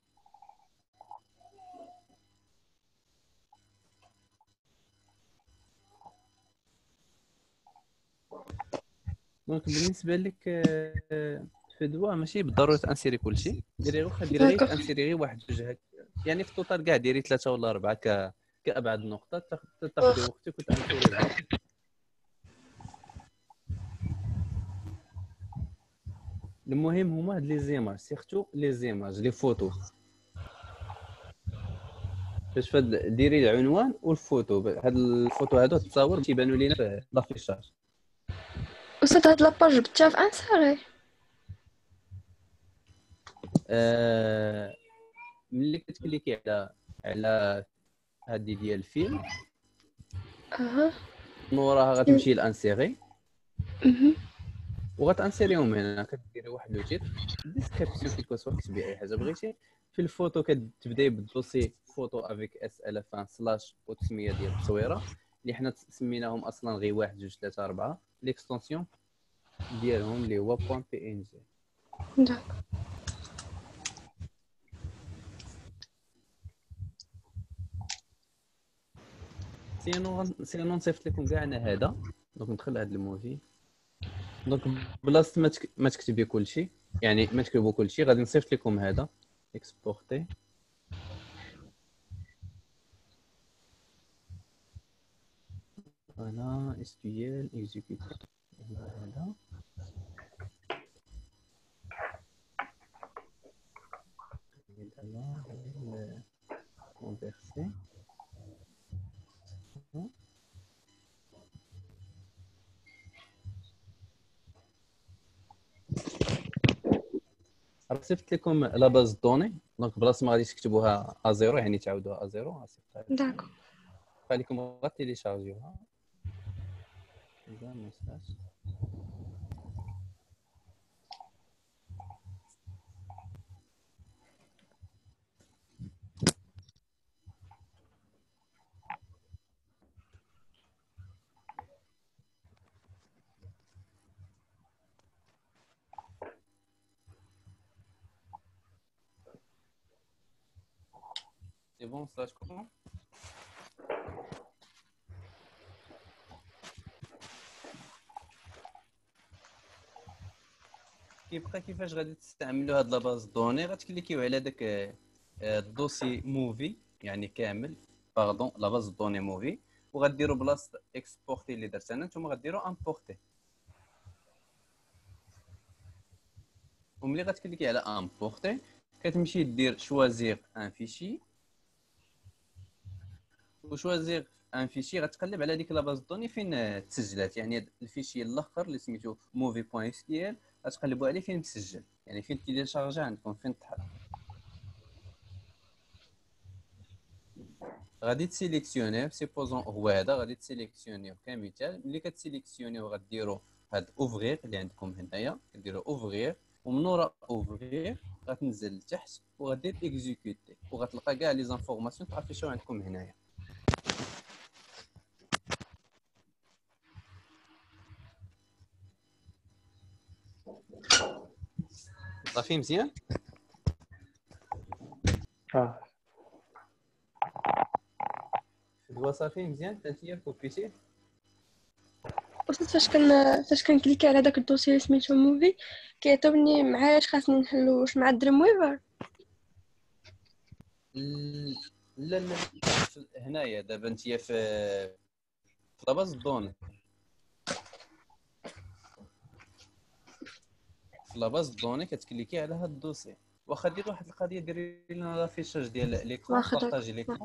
دونك بالنسبه لك في دواء ماشي بالضروره تانسيري كلشي، ديري واخا ديري غير تانسيري غير واحد جوج هكا، يعني في التوتال كاع ديري 3 ولا 4 كابعد نقطه تاخذي وقتك وتانسيري. المهم هما هاد لي زيماج سيرتو لي زيماج لي فوتو. باش فهاد ديري العنوان والفوتو، هاد الفوتو هادو تصاور تيبانوا لينا في لافيشاج. استاذ هاد لاباج جبتها في انساري. ملي كتكليكي على هادي ديال الفيلم من وراها غتمشي لانسيري وغتانسيريهم هنا. كديري واحد لو تيتر ديسكريبسيون كيكون سوا كتبي اي حاجه بغيتي. في الفوتو كتبداي بالدوسي فوتو افيك اس ال فان سلاش وتسميه ديال التصويره اللي حنا سميناهم اصلا غير 1 2 3 4. ليكستونسيون ديالهم اللي هو بوين بي ان جي. سينو نصيفط لكم كاع انا هذا. دونك ندخل لهذا الموفي. دونك بلاصه ما تكتبي كلشي، يعني ما تكتبوا كلشي، غادي نصيفط لكم هذا اكسبورتي. فوالا SQL اكزيكوت هذا. هذا كونفيرسي. صيفط لكم لا باز دوني. دونك بلاصه ما غاديش تكتبوها A0 يعني تعاودوها A0. داكو كيبقى لكم غير تيليشارجيوها. هذا ميساج سي بون صاتكم. كيبقى كيفاش غادي تستعملوا هاد لاباز دوني، غتكليكيو على داك الدوسي موفي يعني كامل، باردون لاباز دوني موفي، وغديروا بلاصه اكسبورتي اللي درت انا، نتوما غديروا امبورتي، وملي غتكليكي على امبورتي كتمشي دير شوازيغ ان فيشي، وشوازيغ ان فيشي غتقلب على ديك لاباز دوني فين تسجلات، يعني الفيشي الاخر اللي سميتو movie.sql غتقلبوا عليه فين مسجل، يعني فين تيليشارجي عندكم فين تحط. غادي تسيليكسيونيو سيبوزون هو هذا، غادي تسيليكسيونيو كمثال، ملي كتسيليكسيونيو غديروا هاد اوفغير اللي عندكم هنايا، كديروا اوفغير، ومن وراء اوفغير غتنزل لتحت وغدير اكزيكوتي، وغتلقى كاع لي زانفورماسيون تعرفي عندكم هنايا. صافي مزيان. هو صافي مزيان انتيا كوبيتي. وصلت فاش كنكليكي على داك الدوسي اللي سميتو موفي كيعطيوني معايا اش خاصني نحلو، واش مع دريم ويفر. لا لا هنايا دابا انتيا في لاباز دوني، في لاباز دوني كتكليكي على هاد الدوسي، واخا دير واحد القضيه، ديري لنا لافيشاج ديال ليكرون، واخا بارطاجي ليكرون.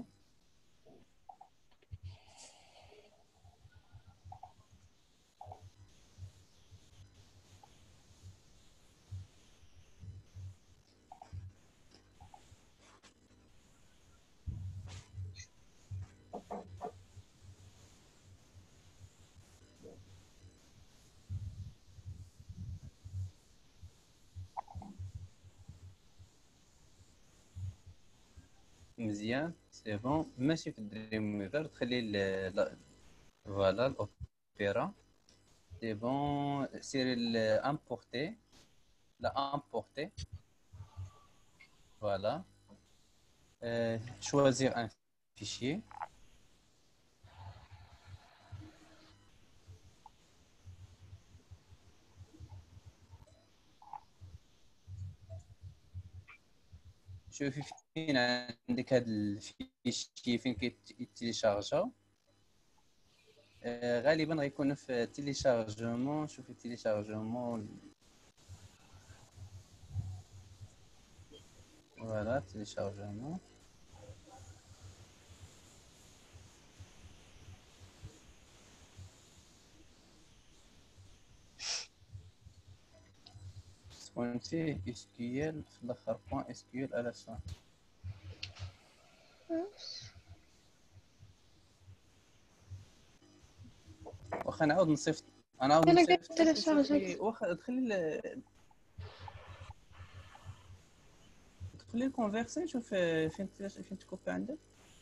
مزيان سي بون، ماشي في الدريم ويفر، تخلي فوالا الاوبيرا سي بون، سيري الامبورتي، لا امبورتي فوالا، choisir un fichier. شوفي فين عندك هاد الفيشي فين كيتيليشارجا، غالبا غيكون في تيليشارجمون. شوفي تيليشارجمون، فوالا تيليشارجمون. تكون فيه SQL في الاخر بوان SQL على سون. واخا نعاود نصيفط، انا نعاود انا نصيفط قلت تيليشارجي. واخا دخلي الكونفرسي، شوف فين تكوبي عندك.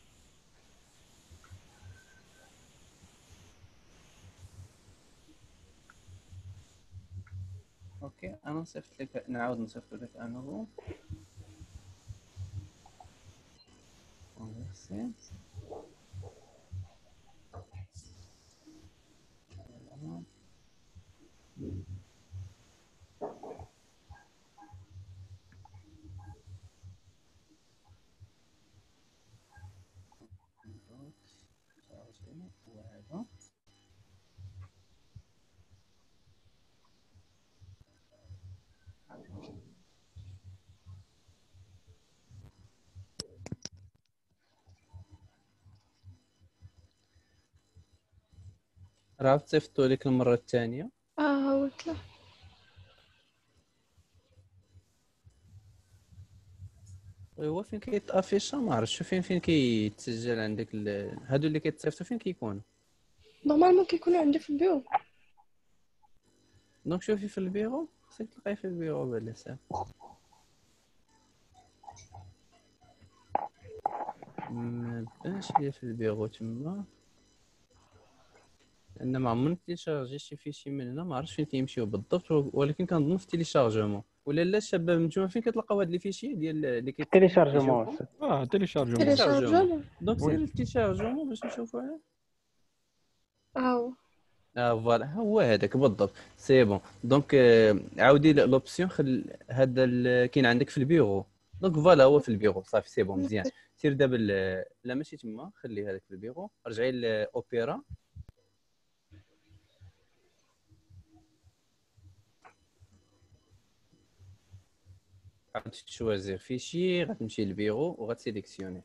اوكي انا نصيفط لك، نعاود نصيفط لك انو كونفرسي. وهذا راه صيفطوا لك المره الثانيه. هاوتلا. . هو فين كيتافيشا ما عرفتش فين كيتسجل عندك هادو اللي كيتصيفطوا فين كيكونوا. نورمالمون كيكونوا عندي في البيرو. دونك شوفي في البيرو، خصك تلقاي في البيرو بلا ساعه. ما بانش ليا في البيرو تما، لان ما عمرني تيليشارجي شي فيشي من هنا، ما عرفتش فين كيمشيو بالضبط، ولكن كنظن في تيليشارجمون ولا لا. الشباب نتوما فين كتلقاو هاد لي فيشي ديال اللي تيليشارجمون. تيليشارجمون. تيليشارجمون. دونك سير التيليشارجمون باش نشوفوها. فوالا هو هذاك بالضبط. سي بون. دونك عاودي لوبسيون هذا كاين عندك في البيرو. دونك فوالا هو في البيرو صافي. سي بون مزيان. سير دابا لا ماشي تما، خلي هذاك في البيرو، رجعي لاوبيرا. غتشوازير فيشي، غتمشي للبيرو وغتسيليكسيوني.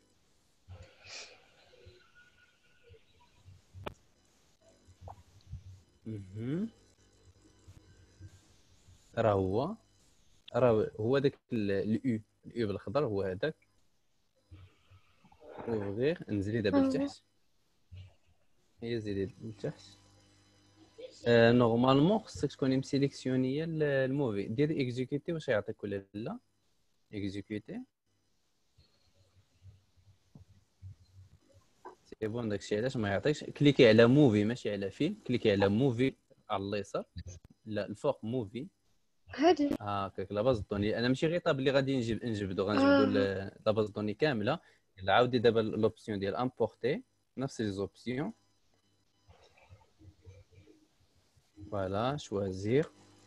راه هو داك الاو بالخضر، هو هذاك. وغير انزلي دابا لتحت، هي زيدي لتحت. نورمالمون خصك تكوني مسيليكسيونيه الموفي. ديري اكزيكوتي واش يعطيك ولا لا. اكزيكوتي سي بون. داكشي علاش ما يعطيكش. كليكي على موفي ماشي على فيلم، كليكي على موفي على اليسار، لا الفوق موفي هادي هكاك. لا باز دوني انا ماشي غير طاب اللي غادي نجبدو لا باز دوني كامله. عاودي دابا لوبسيون ديال امبورتي، نفس لي زوبسيون. فوالا شوازير.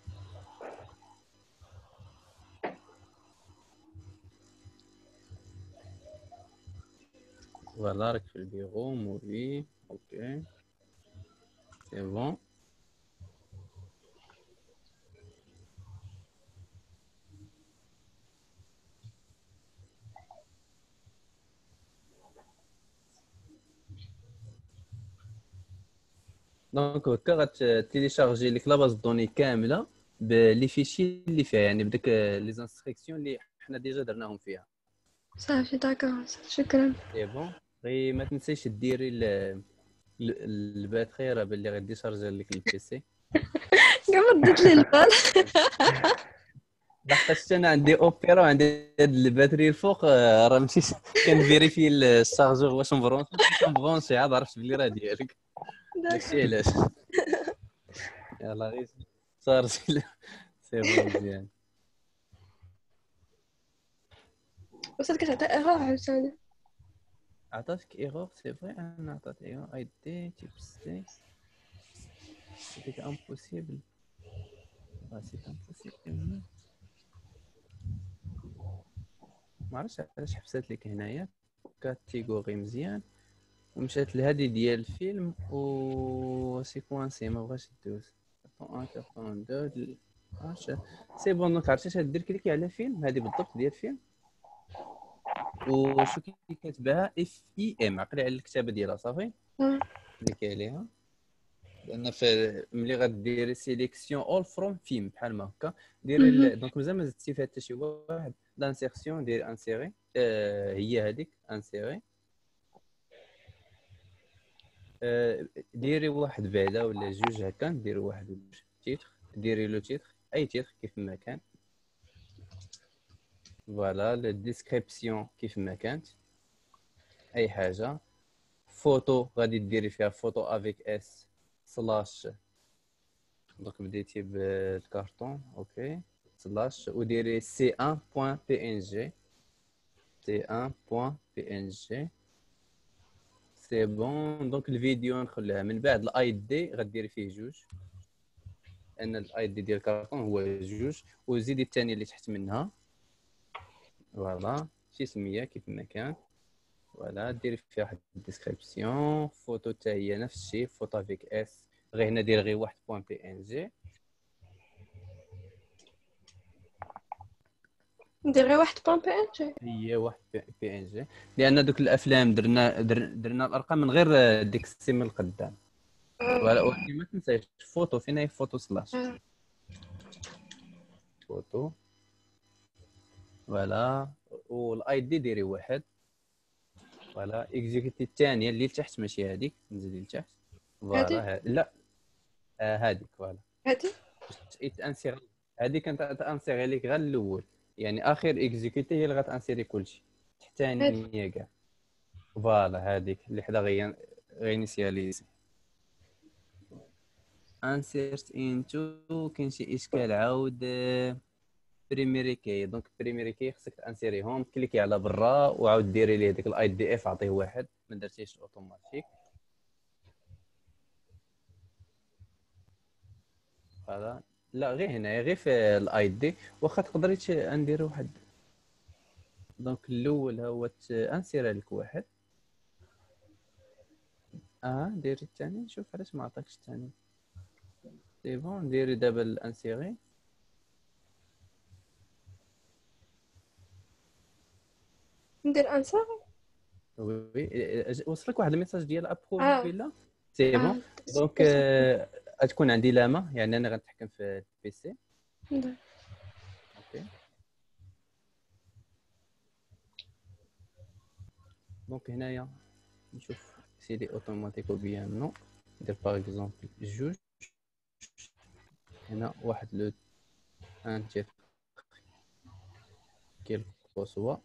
فوالا راك في البيرو موفي. اوكي سي بون. دونك هكا غتيليشارجي لك لا باز دوني كامله بلي فيشي اللي فيها، يعني بداك لي انستركسيون اللي حنا ديجا درناهم فيها. صافي داكور. شكرا. سي بون. غير ما تنسيش ديري الباتري، راه باللي غادي يشارجي لك البيسي. كاع ما رديت لي البال. لحقاش انا عندي اوبيرا وعندي هاد الباتري الفوق، راه مشيت كنفيريفي الشارجور واش مبرونشي، عاد عرفت بلي راه ديالك. داكشي علاش. يلاه غير شارجي. سي بون مزيان. وصلت كتعطي ايرور عاوتاني. عطاتك ايرور سي فري. انا عطات ايرور اي دي تيب سي ديك امبوسيبل. سي امبوسيبل. ما عرفتش علاش حبسات لك هنايا كاتيجوري مزيان ومشات لهادي ديال الفيلم و سيكوانسي ما بغاش دوز. كارطون 2 سي بون. دونك عرفتي دير كليكي على فيلم، هادي بالضبط ديال الفيلم، وشو كاتباها اف اي ام، عقلي على الكتابه ديالها صافي. كليكي عليها، لان ملي غديري سيليكسيون اول فروم فيلم بحال ما هكا ديري دونك مازال ما زدتي فيها حتى شي واحد. لانسيرسيون ديري انسيري، هي هذيك انسيري. ديري واحد بعدا ولا جوج هكا، ديري واحد ولا جوج تيتر، ديري لو تيتر اي تيتر كيف ما كان. فوالا لا ديسكريبسيون كيف ما كانت، اي حاجه. فوتو غادي ديري فيها فوتو افيك اس سلاش. دونك بديتي بالكارطون اوكي سلاش وديري c1.png c1.png. سي بون. دونك الفيديو نخليها من بعد الاي دي غديري فيه جوج، لان الاي دي ديال الكارطون هو جوج، وزيدي الثانيه اللي تحت منها. فوالا شي سميه كيف ما كان. فوالا ديري فيها واحد الديسكريبسيون. فوتو حتى هي نفس الشيء، فوتو افيك اس، غير هنا دير غير 1.png. ندير غير واحد بون بي ان جي. هي واحد بي ان جي، لان دوك الافلام درنا الارقام من غير ديك السيم القدام. ولكن ما تنسايش فوتو فين هي فوتو سلاش فوتو. فوالا، والاي دي ديري واحد. فوالا، اكزيكوتي الثانيه اللي لتحت، ماشي هذيك، نزلي لتحت. هادي فوالا لا، هذيك فوالا هادي باش تانسيغ. هذيك كانت تانسيغي ليك غير الاول، يعني اخر اكزيكوتي هي اللي غتانسيري كلشي، هادي الثانيه كاع. فوالا هذيك اللي حدا غينيسياليزي. انسيرت انتو، كاين شي اشكال عاود بريميري كي. دونك بريميري كي خصك تانسيريهم، كليكي على برا وعاود ديري ليه ديك الاي دي اف، عطيه واحد، ما درتيش اوتوماتيك. هذا لا، غير هنا، غير في الاي دي، واخا تقدري ندير واحد. دونك الاول هو انسير لك واحد. ديري الثاني، نشوف علاش ما عطاكش الثاني. سي بون، ديري دابا الانسيري. ندير انسر. وي، وصلك واحد الميساج ديال ابروفي اه لا؟ سي بون. دونك غتكون عندي لامه، يعني انا غنتحكم في البيسي. اوكي. دونك هنايا نشوف سيدي اوتوماتيك او بيان نو. ندير باغ اكزومبل جوج. هنا واحد لو ان تيتر كيل سوا.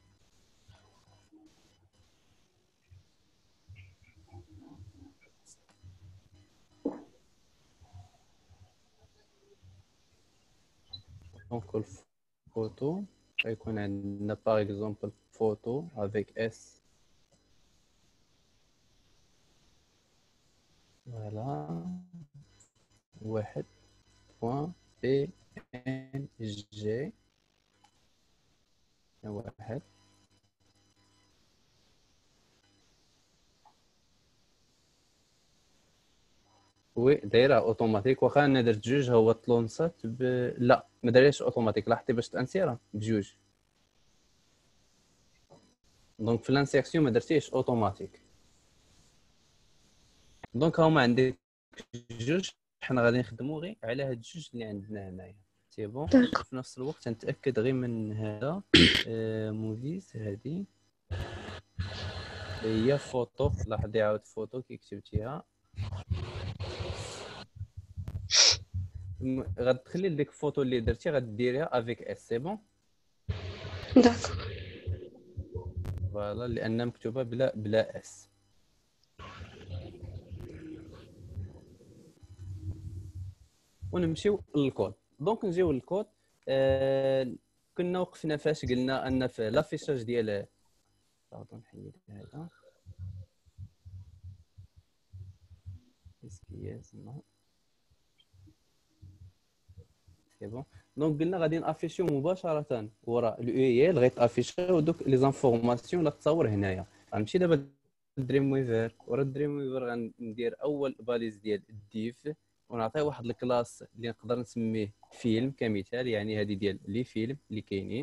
دونك الفوتو غيكون عندنا باغ اكزومبل فوتو افيك اس. فوالا، واحد بوان بي ان جي. واحد. وي، دايره اوتوماتيك، واخا انا درت جوج هو طلونسات لا، ما دايرش اوتوماتيك. لاحظتي باش تانسيرها بجوج. دونك في الانسيرسيون ما درتيش اوتوماتيك. دونك هما عندك جوج، حنا غادي نخدموا غير على هاد الجوج اللي عندنا هنايا. سي بون. في نفس الوقت نتاكد غير من هذا. موفيز هادي هي فوتو. لاحظي عاود فوتو كي كتبتيها غتخلي ديك الفوتو اللي درتي غديريها افيك اس. سي بون. داكو. فوالا، لان مكتوبه بلا اس. ونمشيو للكود. دونك نجيو للكود. كنا وقفنا فاش قلنا ان في لافيشاج ديال نحيد هذا اسكياس نو. سي بون. دونك قلنا غادي نافيشيو مباشره وراء الاو اي ال، غيتافيشيو دوك لي زانفورماسيون اللي تصور هنايا. غنمشي دابا دريم ويفر، ورا دريم ويفر غندير اول باليز ديال الديف، ونعطيه واحد الكلاس اللي نقدر نسميه فيلم كمثال، يعني هذه ديال لي فيلم اللي كاينين.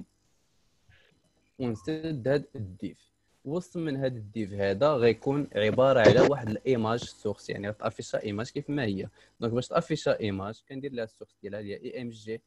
ونسد هاد الديف. وسط من هاد الديف هذا غيكون عباره على واحد الايماج سورس، يعني غتافيشا ايماج كيف ما هي. دونك باش تافيشا ايماج كندير لها السورس ديالها هي اي ام جي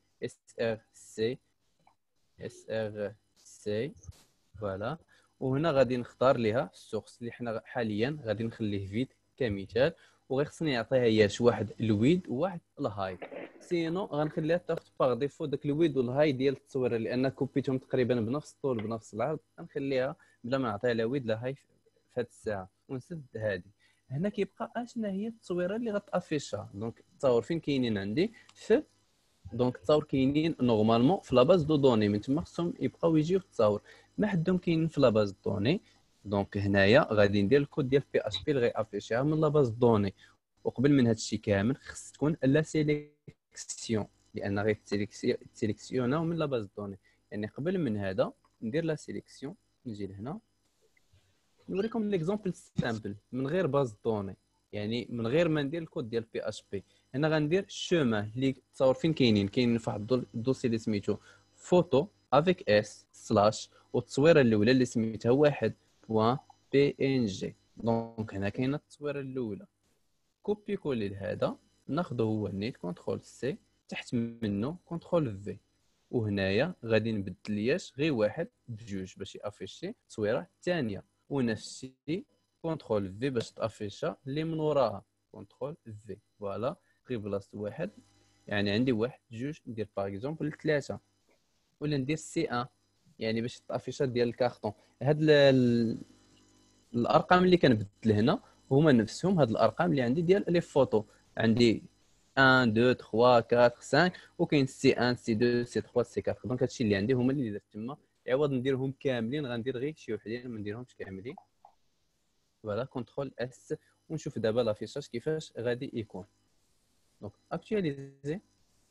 اس ار سي. فوالا. وهنا غادي نختار ليها السورس اللي حنا حاليا غادي نخليه فيد كمثال، وغيخصني يعطيها هي واحد الويد وواحد الهاي. سينو غنخليها تاخذ باغ ديفو داك الويد والهاي ديال التصويره، لان كوبيتهم تقريبا بنفس الطول بنفس العرض. غنخليها بلا ما نعطيها لا ويد لا هاي في هذه الساعه، ونسد هذه. هنا كيبقى اشنا هي التصويره اللي غتافيشها. دونك التصاور فين كاينين عندي في. دونك التصاور كاينين نورمالمون في لاباز دو دوني، من تما خصهم يبقاو يجيو في التصاور، ما حدهم كاينين في لاباز دوني. دونك هنايا غادي ندير الكود ديال بي اش بي اللي غيافيشيها من لاباز دوني. وقبل من هذا الشيء كامل خص تكون لا سيليكسيون، لان غيتسيليكسيوناو من لاباز دوني. يعني قبل من هذا ندير لا سيليكسيون. نجي لهنا نوريكم ليكزامبل سامبل من غير باز دوني، يعني من غير ما ندير الكود ديال بي اش بي. هنا غندير الشوما اللي تصور فين كاينين في واحد الدوسي اللي سميتو فوتو افيك اس سلاش، والتصويره الاولى اللي سميتها واحد بوان بي ان جي. دونك هنا كاينه التصويره الاولى. كوبي كولي لهذا، ناخذ هو النيت كونترول سي، تحت منه كونترول في. وهنايا غادي نبدل لياش غير واحد بجوج باش يافيشي التصويره الثانيه، ونفس الشيء كونترول في باش تافيشا اللي من وراها، كونترول في فوالا غير بلاصه واحد. يعني عندي واحد جوج ندير باغ اكزومبل 3 ولا ندير سي 1 يعني باش تافيشا ديال الكارطون. هاد الارقام اللي كنبدل هنا هما نفسهم هاد الارقام اللي عندي ديال لي فوتو. عندي 1 2 3 4 5 وكاين سي 1 سي 2 سي 3 سي 4. دونك هادشي اللي عندي هما اللي درت تما. عوض نديرهم كاملين غندير غير شي وحدين ما نديرهمش كاملين. فوالا كونترول اس ونشوف دابا لافيشاج كيفاش غادي يكون. دونك اكtualiser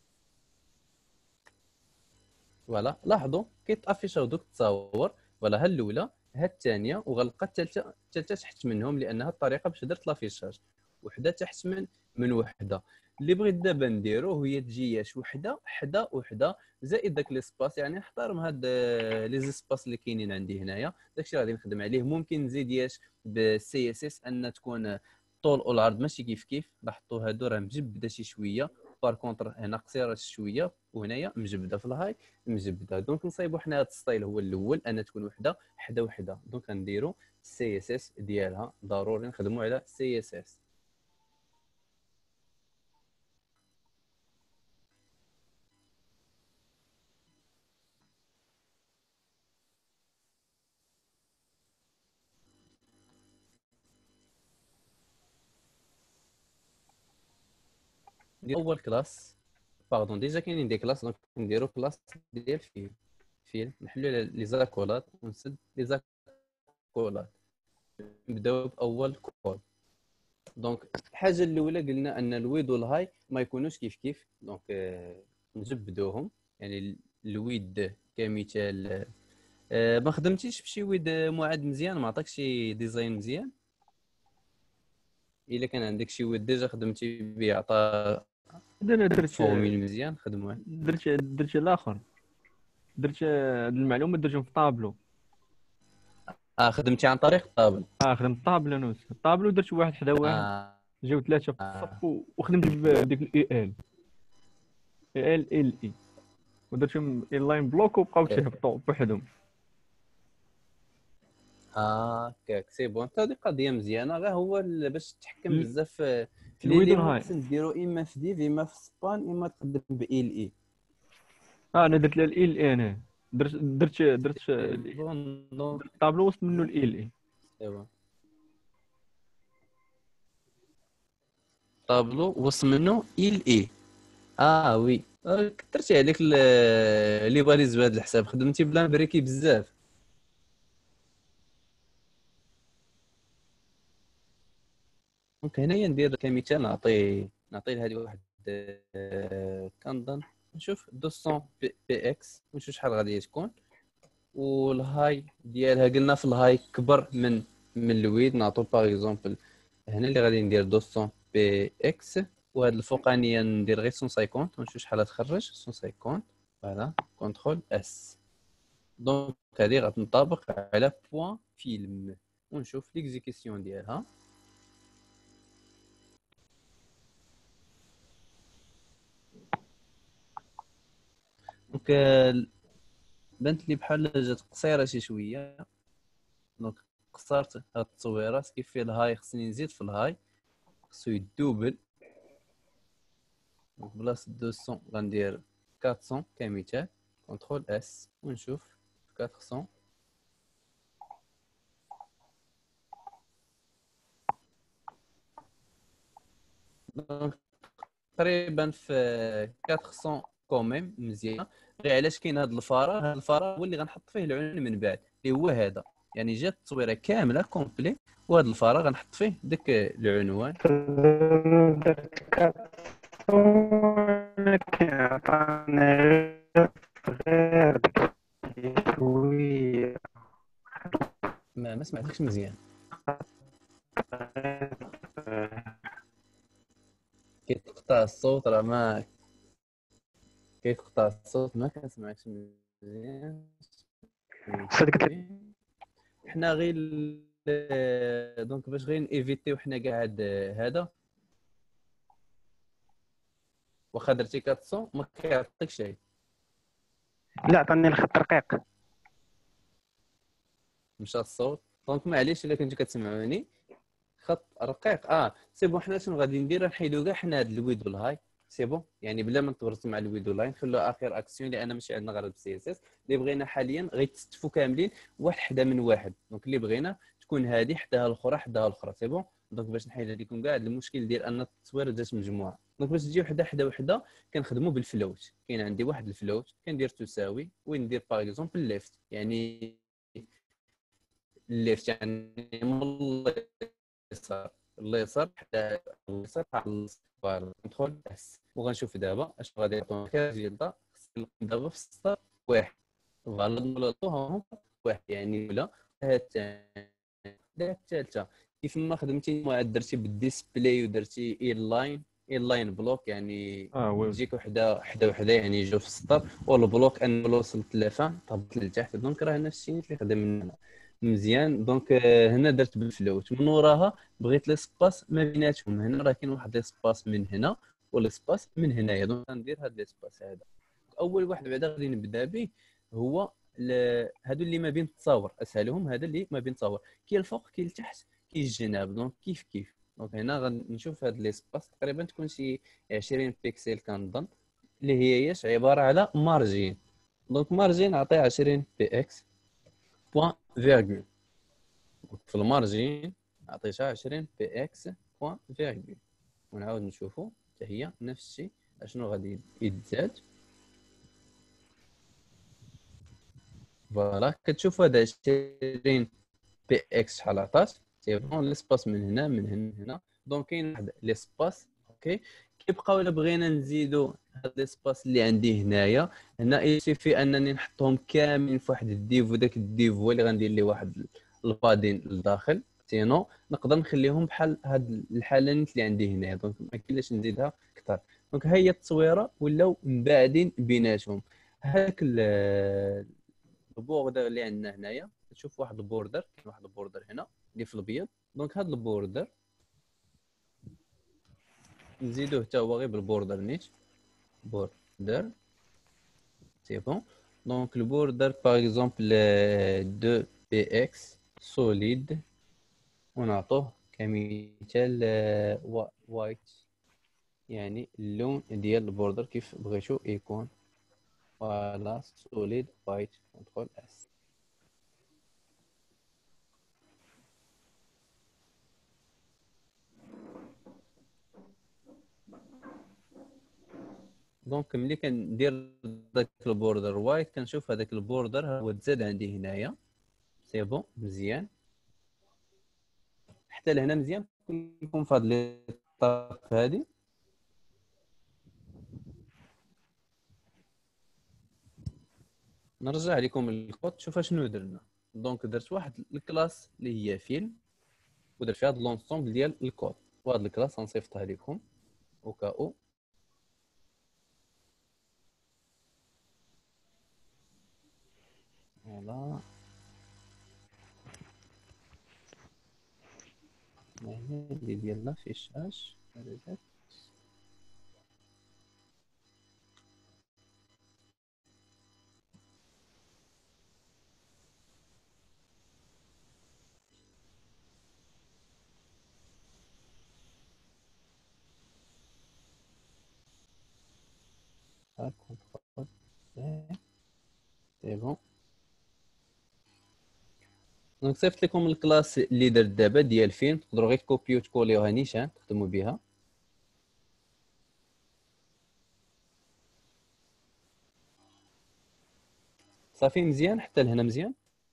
فوالا لاحظوا كيتافيشاو دوك التصاور. فوالا ها الاولى ها الثانيه وغنلقى الثالثه تحت منهم لانها الطريقه باش درت لافيشاج. وحده تحت من وحده. اللي بغيت دابا نديرو هي تجياش وحده حدا وحده زائد داك ليسباس. يعني نحترم هاد لي زيسباس اللي كاينين عندي هنايا. داكشي غادي نخدم عليه. ممكن نزيد ياش بالسي اس اس ان تكون الطول والعرض ماشي كيف. لاحظتوا هادو راه مجبده شي شويه. بار كونتر هنا قصيره شويه وهنايا مجبده في الهاي مجبده. دونك نصايبوا حنا هذا الستايل هو الاول ان تكون وحده حدا وحده. دونك غنديروا سي اس اس ديالها ضروري نخدموا على سي اس اس. اول كلاس باردون ديجا كاينين دي كلاس. دونك نديروا كلاس ديال فيل نحلوا لي زاكولات ونسد لي زاكولات. نبداو باول كول. دونك الحاجه الاولى قلنا ان الويد والهاي ما يكونوش كيف. دونك نجبدوهم. يعني الويد كمثال ما خدمتيش بشي ويد معاد مزيان ما عطاكش شي ديزاين مزيان. الا كان عندك شي ويد ديجا خدمتي به عطا انا درت فورميل مزيان خدموه. درت الاخر. درت هاد المعلومات درتهم في طابلو. خدمتي عن طريق الطابل. خدمت طابلو انا الطابلو درت واحد حدا واحد. جاو 3 في الصف وخدمت بديك الاي ال ودرتهم لاين بلوك وبقاو تيهبطوا بوحدهم. هكاك سي بون. هذه قضيه مزيانه. غير هو باش تحكم بزاف في الويد لي والهاي. خصك ديرو اما في ديف اما في سبان اما تقدم ب ال اي. انا درت ال اي انا درت بون دونك الطابلو وسط منه ال اي. سي بون. طابلو وصل منه ال اي. وي كثرتي عليك لي باليز بهذا الحساب. خدمتي بلان بريكي بزاف. دونك هنايا ندير كمثال نعطي لهذه واحد كنظن نشوف 200 بي اكس ونشوف شحال غادي تكون. والهاي ديالها قلنا في الهاي كبر من الويد. نعطو باغ اكزومبل هنا اللي غادي ندير 200 بي اكس. وهاد الفوقانيه ندير غير 150 ونشوف شحال غتخرج 150. فوالا كونترول اس. دونك هذه غتنطبق على بوين فيلم ونشوف ليكزيكسيون ديالها. دونك بانت لي بحال جات قصيره شي شويه. دونك قصرت هاد التصويرات كيف في الهاي خصني نزيد في الهاي خصو يدوبل. دونك بلاصه 200 غندير 400 كمثال. كونترول اس ونشوف 400. دونك تقريبا في 400 كوميم مزيان. غير علاش كاين هذا الفراغ. هذا الفراغ هو اللي غنحط فيه العيون من بعد اللي هو هذا. يعني جات التصويره كامله كومبلي وهذا الفراغ غنحط فيه داك العنوان. درت كاتون كيعطيني غير ديك شوية. ما سمعتكش مزيان. كيتقطع الصوت راه ما كيتقطع الصوت ما كنسمعكش مزيان. حنا غير دونك باش غير ايفيتيو حنا كاع هذا. واخا درتي 400 ما كيعطيكش شي. لا عطاني الخط رقيق. مشى الصوت. دونك معليش الا كنتو كتسمعوني. خط رقيق سي بون. حنا شنو غادي ندير؟ نحيدو كاع حنا هاد الويدو الهاي. سي بون يعني بلا ما نتبرزو مع الويدو لاين، نخلو اخر اكسيون لان ماشي عندنا غير السي اس اس. اللي بغينا حاليا غيتستفوا كاملين واحد حدا من واحد. دونك اللي بغينا تكون هذه حداها الاخرى حداها الاخرى. سي بون. دونك باش نحيد لكم كاع المشكل ديال ان التصوير جات مجموعه. دونك باش تجي وحده حدا وحده كنخدموا بالفلوت. كاين عندي واحد الفلوت كندير تساوي وين ندير باغ اكزومبل ليفت، يعني الليفت يعني من اليسار. اليسار حتى اليسار على الصفار ندخل بس. وغنشوف دابا اش غادي يعطونا كريزلتا. دابا في السطر واحد فوالا واحد يعني ولا الثالثه. كيف ما خدمتي ما درتي بالديسبلاي ودرتي لاين بلوك يعني وي. تجيك وحده وحده يعني يجوا في السطر والبلوك ان وصلت لفان طبت لتحت. دونك راه نفس الشيء اللي خدم هنا مزيان. دونك هنا درت بالفلوت من وراها بغيت ليسباس ما بيناتهم. هنا راه كاين واحد ليسباس من هنا وليسباس من هنايا. دونك غندير هذا ليسباس هذا. اول واحد بعدا غادي نبدا به هو هادو اللي ما بين التصاور اسهلهم. هذا اللي ما بين التصاور كاين الفوق كاين التحت كاين الجناب. دونك كيف دونك هنا غنشوف هاد ليسباس تقريبا تكون شي 20 بيكسل كنظن، اللي هي ياش عباره على مارجين. دونك مارجين نعطيه 20 بي اكس بوان فيرغول. في المارجين عطيتها 20 بي اكس بوان فيرغول. ونعاود نشوفوا حتى هي نفس الشيء اشنو غادي يتزاد. فوالا كتشوف هذا 20 بي اكس شحال عطات. سي بون ليسباس من هنا من هنا. دونك كاين واحد ليسباس اوكي. كيبقاو الا بغينا نزيدو هاد ليسباس اللي عندي هنايا. هنا يكفي انني نحطهم كاملين في واحد الديف، وداك الديف هو اللي غندير ليه واحد البادين لداخل. سينو نقدر نخليهم بحال هاد الحالات اللي عندي هنايا. دونك ما كاينلاش نزيدها اكثر. دونك ها هي التصويره ولاو مباعدين بيناتهم. هاك البوردر اللي عندنا هنايا تشوف واحد البوردر. كاين واحد البوردر هنا اللي في الابيض. دونك هذا البوردر نزيدوه حتى هو غير بالبوردر نيت بوردر. سي بون. دونك البوردر باغ اكزومبل 2 بي اكس سوليد ونعطوه كمثال وايت، يعني اللون ديال البوردر كيف بغيتو يكون. فوالا سوليد وايت كنترول اس. دونك ملي كندير داك البوردر وايت كنشوف هذاك البوردر هو تزاد عندي هنايا. سي بون مزيان حتى لهنا مزيان كلكم في هاد ليطاب هادي. نرجع لكم الكود شوف شنو درنا. دونك درت واحد الكلاس اللي هي فيلم ودرت فيها هاد لونسومبل ديال الكود. وهاد الكلاس غنصيفطها لكم وكاو. فوالا هنا اللي ديالنا فيشاج ريزيت. كونترول سي بون. دونك صيفط لكم الكلاس اللي درت دابا ديال فين تقدروا غير تكوبيو وتكوليوها نيشان تخدموا بها. صافي مزيان حتى لهنا مزيان.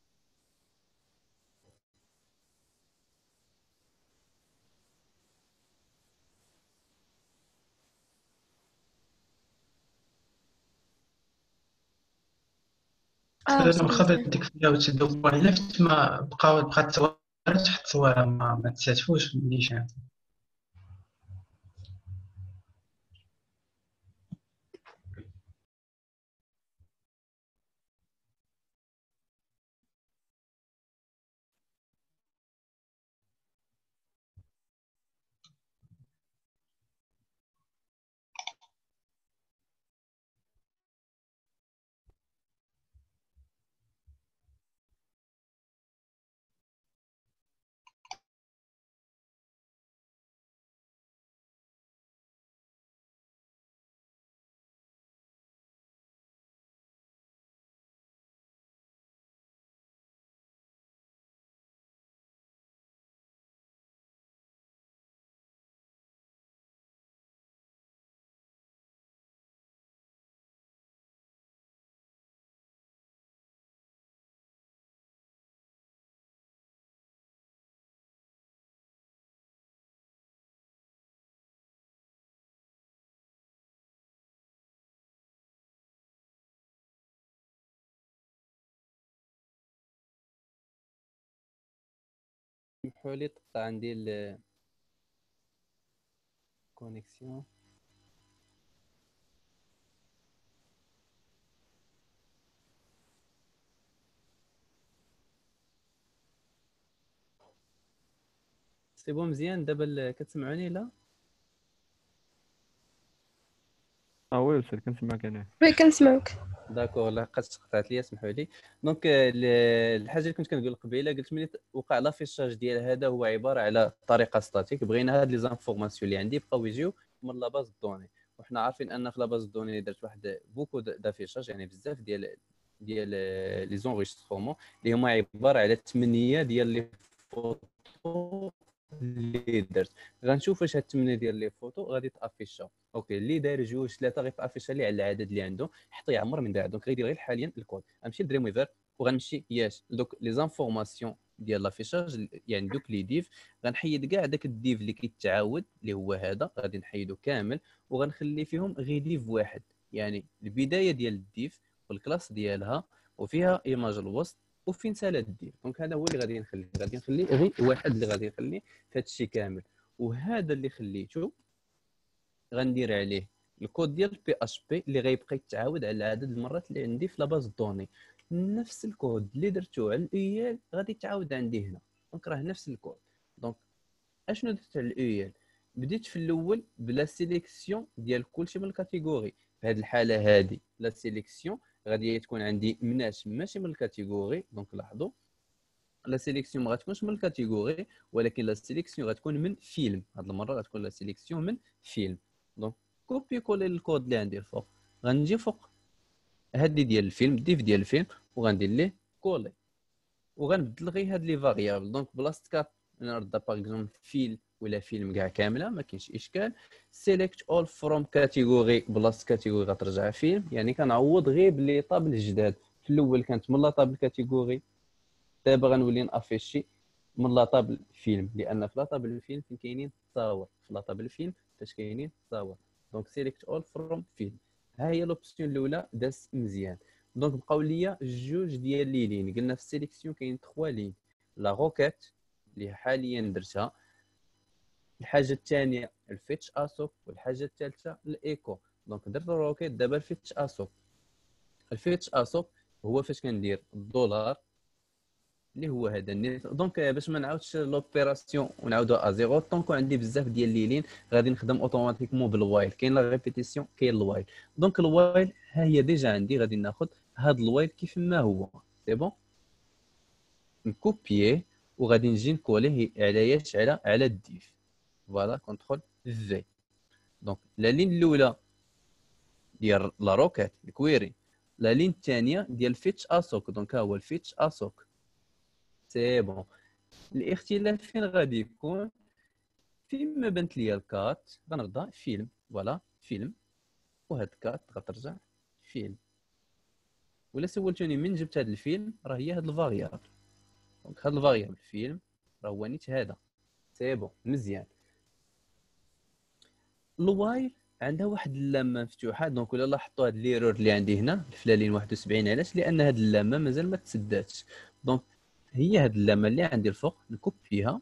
انا صافي واخا مزيان. ديك الفيديو تشدو بوان ليفت ما بقات التصوير تحت التصويره ما تساتفوش النيشان. سمحوا لي تقطع عندي الكونيكسيون. سي بون مزيان دابا كتسمعوني لا؟ وي استاذ كنسمعك انا. وي كنسمعوك. داكور لقيت قطعت ليا سمحوا لي. دونك الحاجه اللي كنت كنقول قبيله قلت ملي وقع لافيشاج ديال هذا هو عباره على طريقه ستاتيك. بغينا هاد لي زانفورماسيون اللي عندي يبقاو يجيو من لا باز دوني، وحنا عارفين ان في لا باز دوني درت واحد بوكو دافيشاج، يعني بزاف ديال لي زونغيسترومون اللي هما عباره على 8 ديال لي فوتو اللي درت. غنشوف واش هاد 8 ديال لي فوتو غادي تافيشا. اوكي اللي داير جوج ثلاثه غيتافيشا ليه على العدد اللي عنده حتى يعمر من بعد. دونك غيدير غير حاليا الكود. غنمشي لدريم ويفر وغنمشي ياش دوك لي زانفورماسيون ديال لافيشاج، يعني دوك لي ديف. غنحيد كاع داك الديف اللي كيتعاود اللي هو هذا، غادي نحيدو كامل وغنخلي فيهم غير ديف واحد، يعني البدايه ديال الديف والكلاس ديالها وفيها ايماج الوسط وفين سالا الديف. دونك هذا هو اللي غادي نخلي غير واحد اللي غادي نخليه في هذا الشيء كامل. وهذا اللي خليته غندير عليه الكود ديال بي اش بي اللي غيبقى يتعاود على عدد المرات اللي عندي في لاباز دوني. نفس الكود اللي درتو على الايال غادي يتعاود عندي هنا. دونك راه نفس الكود. دونك اشنو درت على الايال؟ بديت في الاول بلا سيليكسيون ديال كلشي من الكاتيجوري. في هذه الحاله هذه لا سيليكسيون غادي تكون عندي مناش ماشي من الكاتيجوري. دونك لاحظوا لا سيليكسيون ما غتكونش من الكاتيجوري ولكن لا سيليكسيون غتكون من فيلم. هاد المره غتكون لا سيليكسيون من فيلم. دونك كوبي كولي الكود اللي عندي الفوق، غنجي فوق هادي ديال الفيلم ديف ديال الفيلم وغندير ليه كولي وغنبدل غير هاد لي فاريابل. دونك بلاصه كاب نرد باغ اكزومبل فيل ولا فيلم كاع كامله ما كاينش اشكال. سيليكت اول فروم كاتيجوري بلاصه كاتيجوري غترجع فيلم، يعني كنعوض غير بلي طابل الجداد. في الاول كانت من لا طابل كاتيجوري، دابا غنولي نافيشي من لاطابل فيلم، لان في لاطابل الفيلم فين كاينين التصاور. في لاطابل الفيلم فاش كاينين التصاور. دونك سيليكت اول فروم فيلم. ها هي لوبسيون الاولى داز مزيان. دونك بقاو ليا جوج ديال لي لين. قلنا في السيليكسيون كاين 3 لين. لا روكيت اللي حاليا درتها، الحاجه الثانيه الفيتش اسوك، والحاجه الثالثه الايكو. دونك درت الروكيت دابا الفيتش اسوك. الفيتش اسوك هو فاش كندير الدولار اللي هو هذا النت. دونك باش ما نعاودش لوبيراسيون ونعاودوها زيرو طونكو عندي بزاف ديال لي لين غادي نخدم اوتوماتيكمون بالوايل. كاين لا ريبيتيسيون كاين الوايل. دونك الوايل ها هي ديجا عندي، غادي ناخذ هذا الوايل كيف ما هو سي بون نكوبييه وغادي نجي نكوليه على ياش على الديف. فوالا كونترول في. دونك لا لين الاولى ديال لا روكيت الكويري، لا لين الثانيه ديال فيتش اسوك. دونك ها هو الفيتش اسوك سي بون. الاختلاف فين غادي يكون؟ فيما بنت لي الكات غنرضى فيلم. فوالا فيلم وهاد الكات غترجع فيلم. ولا سولتوني من جبت هاد الفيلم راه هي هاد الفاريابل. دونك هاد الفاريابل فيلم راه هو نيت هذا سي بون مزيان. الوايل عندها واحد اللامه مفتوحه. دونك ولا لاحظتوا هاد ليرور اللي عندي هنا في لين 71 علاش؟ لان هاد اللامه مازال ما تسداتش. دونك هي هاد اللامه اللي عندي الفوق نكوبيها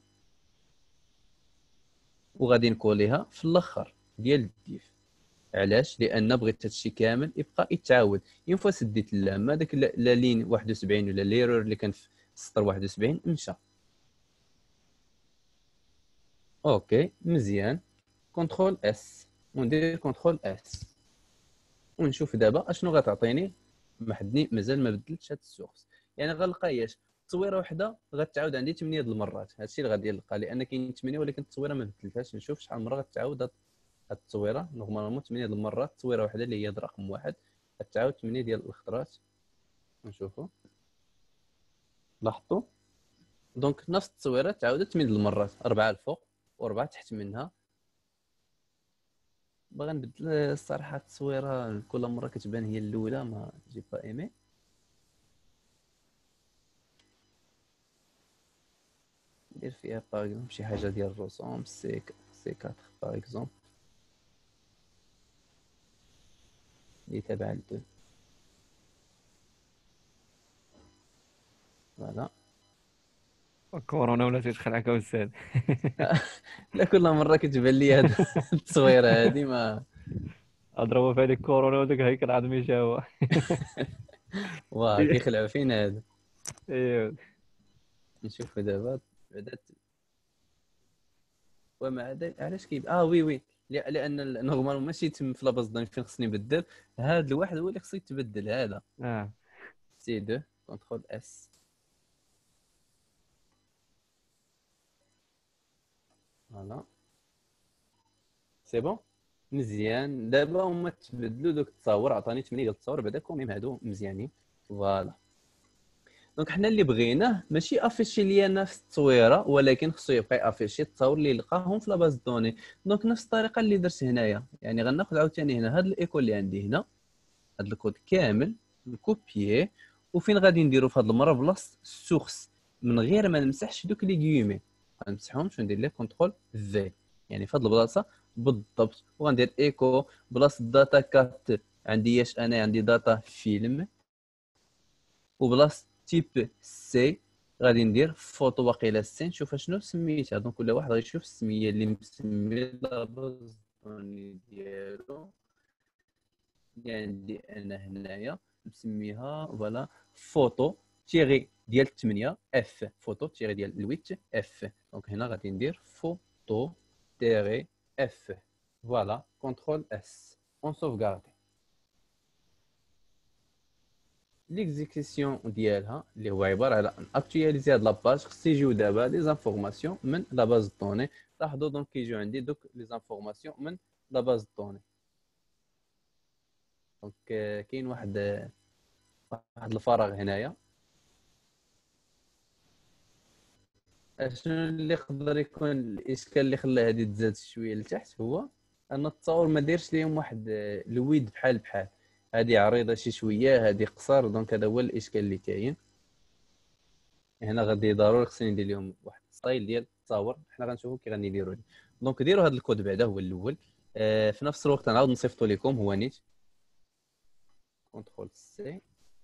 وغادي نكوليها في الاخر ديال الديف. علاش؟ لان بغيت هادشي كامل يبقى يتعاود. اون فوا سديت اللامه داك لا لين 71 ولا ليرور اللي كان في السطر 71 مشى. اوكي مزيان. كونترول اس وندير كونترول اس ونشوف دابا اشنو غتعطيني. مازال ما بدلتش هاد السورس، يعني غنلقى ياش تصويره وحده غتعاود عندي 8 د المرات. هادشي اللي غادي نلقى لان كاين 8 ولكن التصويره ما بدلتهاش. نشوف شحال مره غتعاود هاد التصويره. نورمالمون 8 د المرات تصويره وحده اللي هي رقم واحد غتعاود 8 ديال الخطرات. نشوفوا لاحظتوا دونك نفس التصويره تعاودت 8 د المرات، 4 الفوق و4 تحت منها. باغي نبدل الصراحه التصويره كل مره كتبان هي الاولى ما جي با ايمي. ندير فيها باغ اكزومبل شي حاجه ديال الرسوم سي 4 باغ اكزومبل اللي تابعه ل2. فوالا كورونا ولا تخلعك استاذ. لا، كل مره كتبان لي هاد التصويره هادي ما. اضربوا في هذيك كورونا وداك هيك العظمي جا هو. واه كيخلعوا فينا هادو. ايوا. نشوفوا دابا بعدا. ومع ذلك علاش وي وي. لان نورمالمون ماشي تم في لاباز دوني فين خصني نبدل. هذا الواحد هو اللي خصو يتبدل هذا. اه سي 2 كونترول اس. فوالا سي بون. مزيان دابا هما تبدلوا دوك التصاور. عطاني 8 ديال التصاور بعدا كوميم هادو مزيانين. فوالا دونك حنا اللي بغيناه ماشي افيشي ليا نفس التصويره، ولكن خصو يبقى افيشي التصاور اللي لقاهم في لاباز دوني. دونك نفس الطريقه اللي درت هنايا، يعني غناخذ عاوتاني هنا هاد الايكو اللي عندي هنا، هاد الكود كامل نكوبييه. وفين غادي نديرو في هاد المره بلاصه السورس من غير ما نمسحش دوك لي كيومي، غنمسحهمش وندير ليه كونترول في، يعني في هاد البلاصه بالضبط. وغندير ايكو بلاصه داتا كات. عندي اش انا عندي داتا فيلم، وبلاصه تيب سي غادي ندير فوتو واقيلا سين. شوف شنو سميتها، دونك كل واحد غيشوف السميه اللي مسمي لاباز ديالو. اللي عندي انا هنايا مسميها فوالا فوتو تيغي ديال 8 اف، فوتو تيغي ديال 8 اف. دونك هنا غادي ندير فوتو تيغي اف. فوالا كونترول اس اون سوفغاردي. ليكزيكسيون ديالها اللي هو عباره على ان اكtualiser هاد لاباج. خص يجيو دابا لي زانفورماسيون من لا باز دوني. لاحظوا دونك كيجيو عندي دوك لي زانفورماسيون من لا باز دوني. دونك كاين واحد الفراغ هنايا. شنو اللي يقدر يكون الاشكال اللي خلى هذه تزاد شويه لتحت، هو ان التصاور ما دايرش ليهم واحد الويد بحال هذه عريضه شي شويه، هذه قصر. دونك هذا هو الاشكال اللي كاين هنا. غادي ضروري خصني ندير لهم واحد ستايل ديال التصاور. حنا غنشوفوا كي غنديروا. دونك ديروا هذا الكود بعدا هو الاول. في نفس الوقت نعاود نصيفطو لكم هو نيت كونترول سي.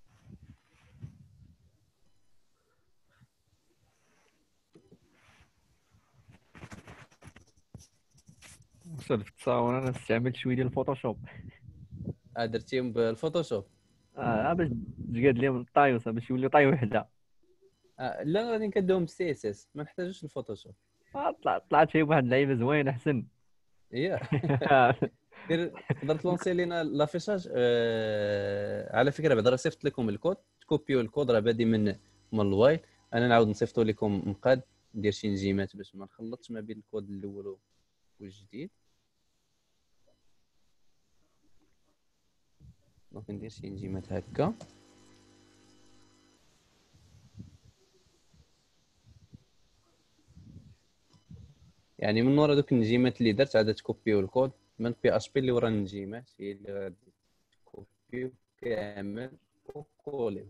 استاذ في التصاور انا استعملت شويه ديال الفوتوشوب. درتيهم بالفوتوشوب. باش تقاد لي من الطايوس باش يولي طاي وحده. لا غادي كدوهم بالسي اس اس، ما نحتاجوش الفوتوشوب. طلعت فيه واحد اللعيبه زوين احسن. اييه تقدر تلونسي لينا لافيشاج. على فكره بعدا راه صيفط لكم الكود، تكوبيو الكود راه بادي من الوايل. انا نعاود نصيفطو لكم مقاد. ندير شي نجيمات باش ما نخلطش ما بين الكود الاول والجديد. دونك ندير شي نجيمات هكا. يعني من ورا دوك النجيمات اللي درت عاد تكوبيو الكود من بي اش بي اللي ورا النجيمات، هي اللي غادي تكوبيو كامل وكولي.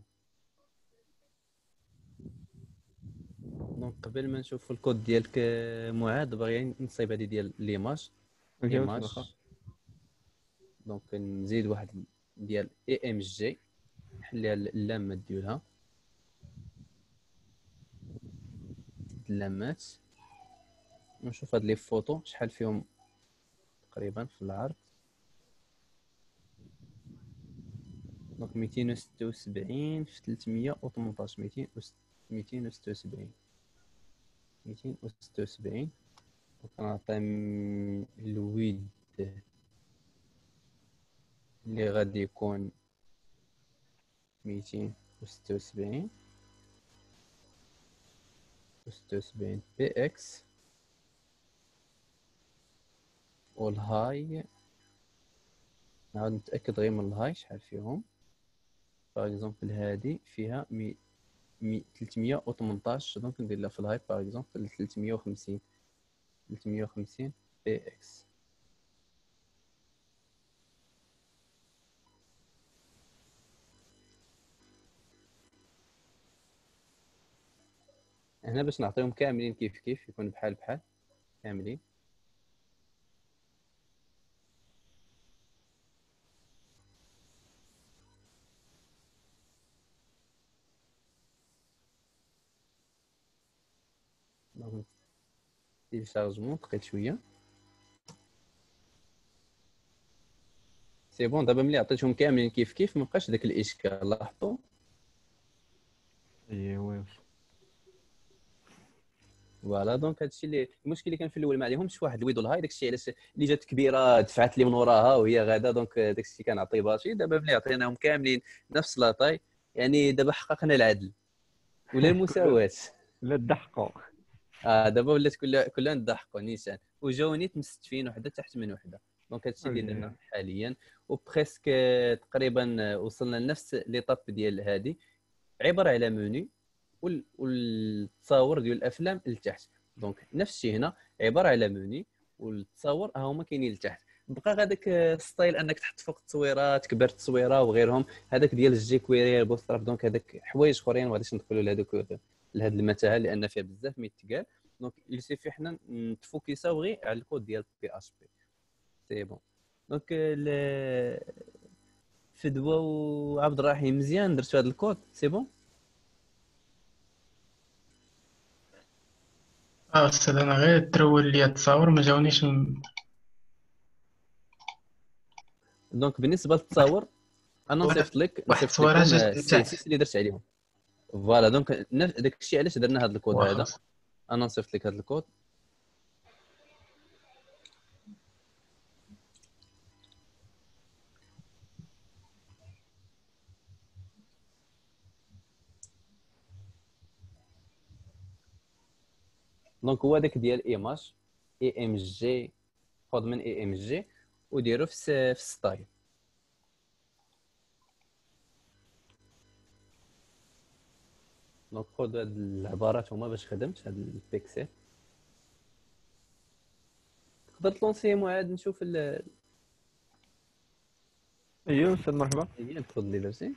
دونك قبل ما نشوف الكود ديالك معاد، باغي نصايب هذه ديال ليماج. دونك نزيد واحد ديال اي ام جي، نحليها اللامات ديالها اللامات. ونشوف هاد لي فوتو شحال فيهم تقريبا في العرض. دونك 276 في 318 276 276. وكنعطي الويد اللي غادي يكون 276 بي اكس. والهاي نعاود نتاكد غير من الهاي شحال فيهم. باغ اكزومبل هادي فيها 318. دونك ندير لها في الهاي باغ اكزومبل 350 بي اكس. هنا باش نعطيهم كاملين كيف يكون بحال كاملين. تيليشارجمون دقيت شويه. سي بون دابا ملي عطيتهم كاملين كيف كيف ما بقاش داك الاشكال. لاحظتوا؟ ايوا فوالا دونك هادشي اللي المشكل اللي كان في الاول ما عليهمش واحد الويدول هاي، داكشي علاش اللي جات كبيره دفعت لي من وراها وهي غاده. دونك داكشي كنعطي باشي. دابا ملي عطيناهم كاملين نفس لاطاي، يعني دابا حققنا العدل ولا المساواه. لا تضحكوا. دابا ولات كلها نضحكوا نيشان، وجاوني تمستفين وحده تحت من وحده. دونك هادشي اللي درنا حاليا، وبريسك تقريبا وصلنا لنفس ليطاب ديال هذه، عباره على منيو والتصاور ديال الافلام لتحت. دونك نفس الشيء هنا، عباره على منيو والتصاور هما كاينين لتحت. بقى هذاك ستايل انك تحط فوق التصويرات كبر التصويره وغيرهم، هذاك ديال الجي كويري البوستراف. دونك هذاك حوايج اخرين ما غاديش ندخلوا لهذوك لهاد المتاهه لان فيها بزاف ما يتقال. دونك يلسيفي حنا نتفوكيساو غير على الكود ديال بي اش بي. سي بون. دونك فدوى وعبد الرحيم مزيان درتوا هذا الكود. سي بون. استاذ انا غير ترول لي التصاور ما جاونيش دونك بالنسبه للتصاور انا نصيفط لك واحد التصويره جات السي اس اللي درت عليهم. فوالا دونك داك الشيء علاش درنا هذا الكود هذا. انا نصيفط لك هذا الكود. دونك هو داك ديال ايماج اي ام جي، خذ من اي ام جي وديرو في ستايل. دونك خذ هاد العبارات هما باش خدمت هاد البيكسل. تقدر تلونسيهم عاد نشوف ايوا استاذ مرحبا. هي الكود اللي درتي.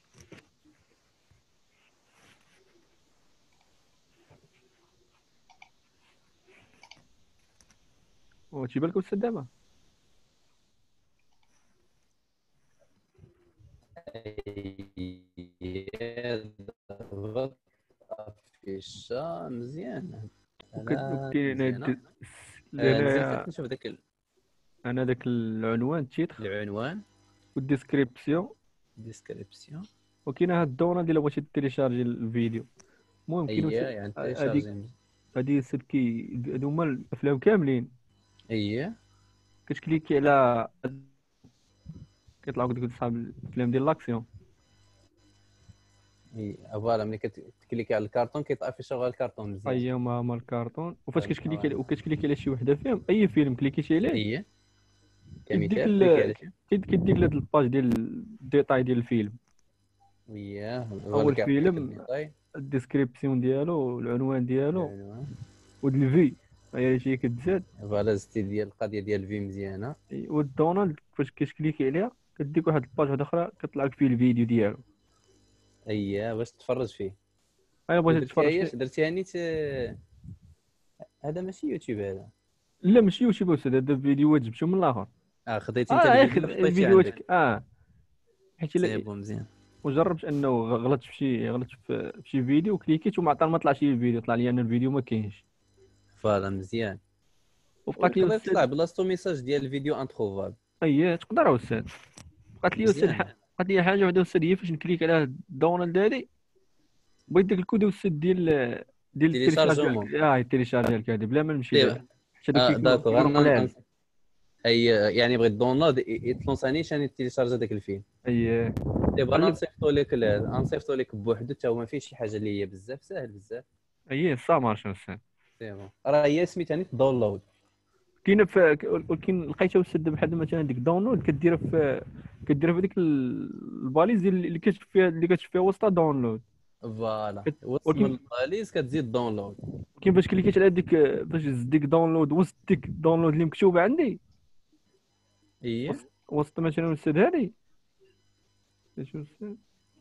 وتجيب لك استاذ دابا ضغط افيشا مزيان. وكاين مزيان نشوف داك انا داك العنوان التيتر العنوان والديسكريبسيون ديسكريبسيون. وكاين هاد الدونه ديال بغيتي تيليشارجي الفيديو. المهم كاين يعني هادي سلكي هادو هما الافلام كاملين. كتكليكي على كيطلعوا لك صحاب الافلام ديال لاكسيون. فوالا ملي كتكليكي على الكارتون كيطفي شغل الكارتون مزيان. هما الكارتون. وفاش كتكليكي على شي وحده فيهم اي فيلم كليكيتي عليه كمثال كيديك لهاد الباج ديال الديتاي ديال الفيلم. اول فيلم الديسكريبسيون ديالو العنوان ديالو ود الفي هي شي كتزاد. فوالا زدتي ديال القضيه ديال الفي مزيانه. والدونالد فاش كتكليكي عليها كديك واحد الباج واحده اخرى كطلع لك فيه الفيديو ديالو. باش تتفرج فيه. بغيتي تتفرج فيه. درتيها نيت. هذا ماشي يوتيوب هذا. لا ماشي يوتيوب استاذ، هذا فيديوهات جبتو من الاخر. خديتي انت الفيديو حيت سي بون مزيان. وجربت انه غلطت في شي فيديو وكليكيت وما عطى ما طلعش لي الفيديو، طلع لي ان الفيديو ما كاينش. فوالا مزيان. وبقات لي استاذ طلع بلاصتو ميساج ديال الفيديو انتروفابل. تقدر استاذ. بقات لي حاجه وحده استاذ، هي فاش نكليك على دونالد هادي بغيت داك الكود استاذ ديال التيليشارجمون. التيليشارج هذه بلا ما نمشي حتى داك يعني بغيت دونلود يتلونسانيش انا تيليشارجا داك الفيلم. دابا انا نصيفطو لك بوحدو حتى هو ما فيه شي حاجه اللي هي بزاف ساهل بزاف. صا مارشا استاذ. سي بون راه هي سميتها نيت داونلود. كاينه ولكن لقيتها استاذ بحال مثلا ديك داونلود كديرها في ديك الباليز اللي كتشوف فيها وسط داونلود. فوالا وسط من الباليز كتزيد داونلود. كاين فاش كليكيت على ديك فاش زد ديك داونلود وسط ديك داونلود اللي مكتوبه عندي. وسط مثلا الاستاذ هادي شوف استاذ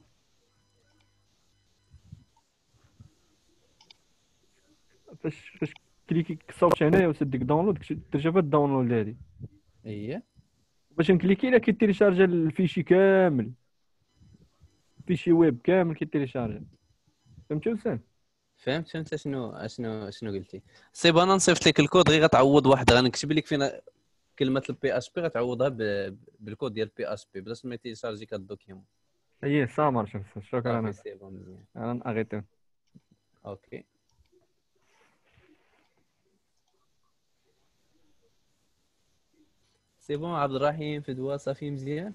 فاش كليكي صوت هنايا وسد ديك داونلود ترجع في الداونلود هادي. باش نكليكي لا كيتيليشارجا الفيشي كامل، فيشي ويب كامل كيتيليشارجا. فهمتي استاذ؟ فهمت شنو قلتي. سيب انا نصيفط لك الكود، غير غتعوض واحد، غنكتب لك فين كلمه البي اش بي، غتعوضها بالكود ديال بي اش بي بلاش ما تيشارجي كاد الدوكيومون. اي سامر، شكرا صافي انا. سي بون مزيان. انا اغيتو. اوكي سي بون عبد الرحيم فدوى صافي مزيان.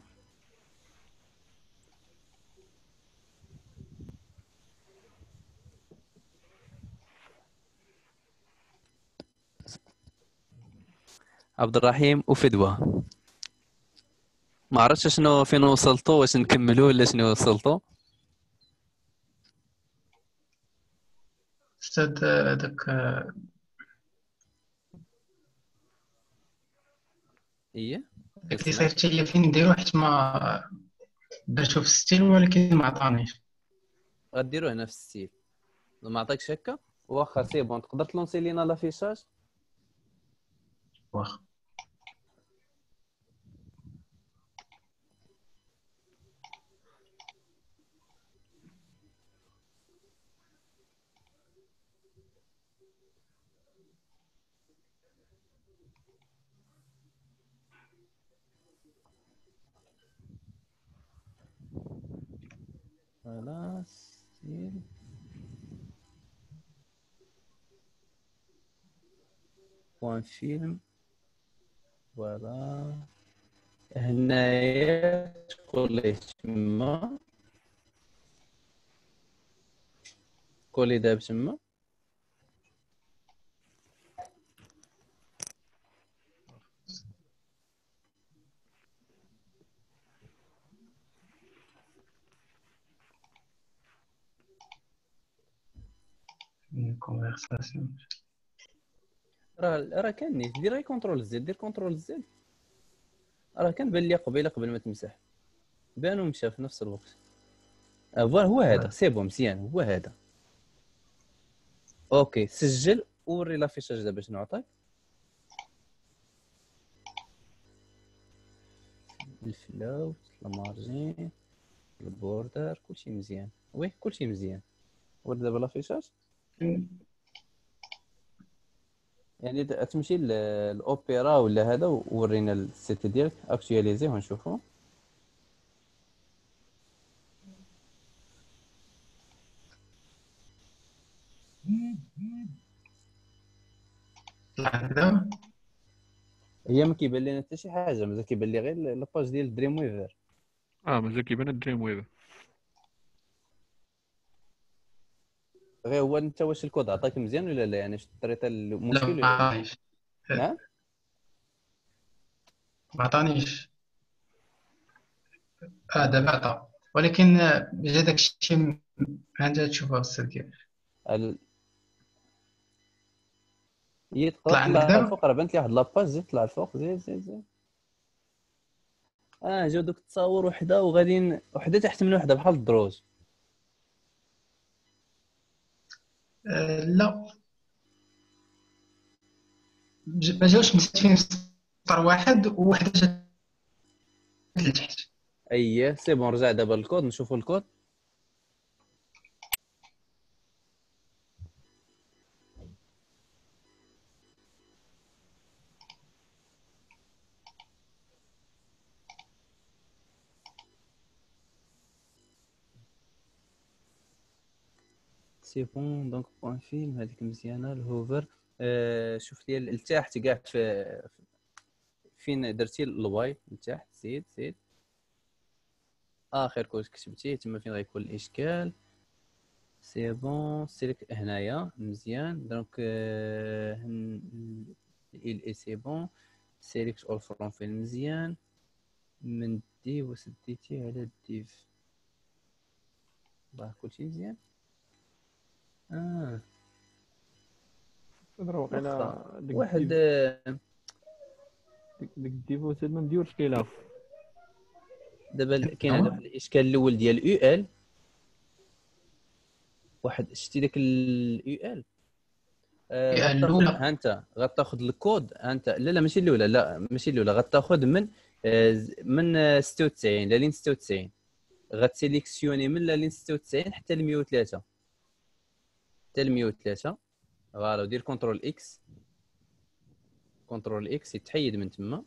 عبد الرحيم وفدوى، ما عرفتش شنو فين وصلتوا، واش نكملوا ولا شنو وصلتوا؟ استاذ داك ايه داك اللي كنسمع. صيفط لي فين نديرو، حيت ما درتو في ستيل ولكن ما عطانيش. غديروه هنا في الستيل، ما عطاكش هكا. واخا سي بون، تقدر تلونسي لينا لافيشاج. واخا خلاص ستيل بوان فيلم. فوالا هنايا تقول تما، كولي داب تما. كونفرساسيون. راه كان نيت، دير غير كونترول زد، دير كونترول زد. راه كان بان لي قبل ما تمسح، بان ومشى في نفس الوقت. فوالا هو هذا سي بون مزيان، هو هذا. اوكي سجل ووري لافيشاج دابا شنو عطاك. الفلوت، المارجين، البوردر، كلشي مزيان. وي كلشي مزيان. وري دابا لافيشاج، يعني تمشي للاوبيرا ولا هذا، وورينا السيت ديالك اكtualiser ونشوفو. طلع هكذا. هي ما كيبان لنا حتى شي حاجه، مازال كيبان لي غير لاباج ديال دريم ويفر. مازال كيبان الدريم ويف. غير هو انت واش الكود عطاك مزيان ولا لا؟ يعني طريت لا المشكل ما ولا لا؟ عطانيش، نعم ما عطانيش. دابا عطا، ولكن جا داكشي انت تشوفها السر ديالك. هي تقدر طلع تطلع هكذا. الفوق، راه بانت لي واحد لاباج، زيد طلع الفوق، زيد. جاو دوك التصاور وحده وغاديين وحده تحت من وحده بحال الدروج. لا ما جاوش مسافين في سطر واحد ووحده جات لتحت. اييه سي بون، رجع دابا الكود نشوفوا الكود. سي بون دونك بوان فيلم هذيك مزيانه. الهوفر شوف لي لتحت كاع فين درتي الواي لتحت، زيد اخر كود كتبتيه تما فين غيكون الاشكال. سي بون سيليك هنايا مزيان. دونك ال اي سي بون سيليكت اول فروم فين مزيان. من دي وسديتي على الديف، الله كلشي مزيان. تهضروا على واخا ديك واحد ديك الديفو سيد ما نديروش ليها. دابا كاين هذا واحد الاشكال الاول ديال يو ال. واحد شتي داك اليو ال، غتاخذ الاولى. ها انت غتاخذ الكود انت. لا ماشي الاولى، لا ماشي الاولى، غتاخذ من 96 لا لين 96. غتسيليكسيوني من لا لين 96 حتى ل 103. حتى ل 103 فوالا، ودير كنترول اكس، كنترول اكس يتحيد من تما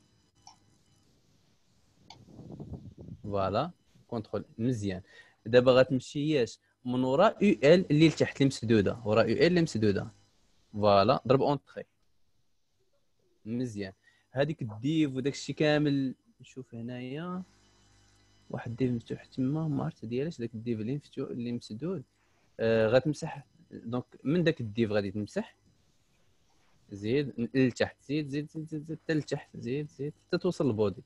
فوالا، كنترول مزيان. دابا غتمشياش من وراء يو ال اللي لتحت اللي مسدوده، وراء يو ال اللي مسدوده فوالا، ضرب اونطري مزيان. هذيك الديف وداك الشيء كامل نشوف هنايا واحد الديف مفتوح تما، ما عرفت ديالاش داك الديف اللي مفتوح اللي مسدود. غتمسح دونك من داك الديف غادي تمسح، زيد لتحت، زيد زيد زيد زيد زيد حتى لتحت، زيد زيد حتى توصل للبودي،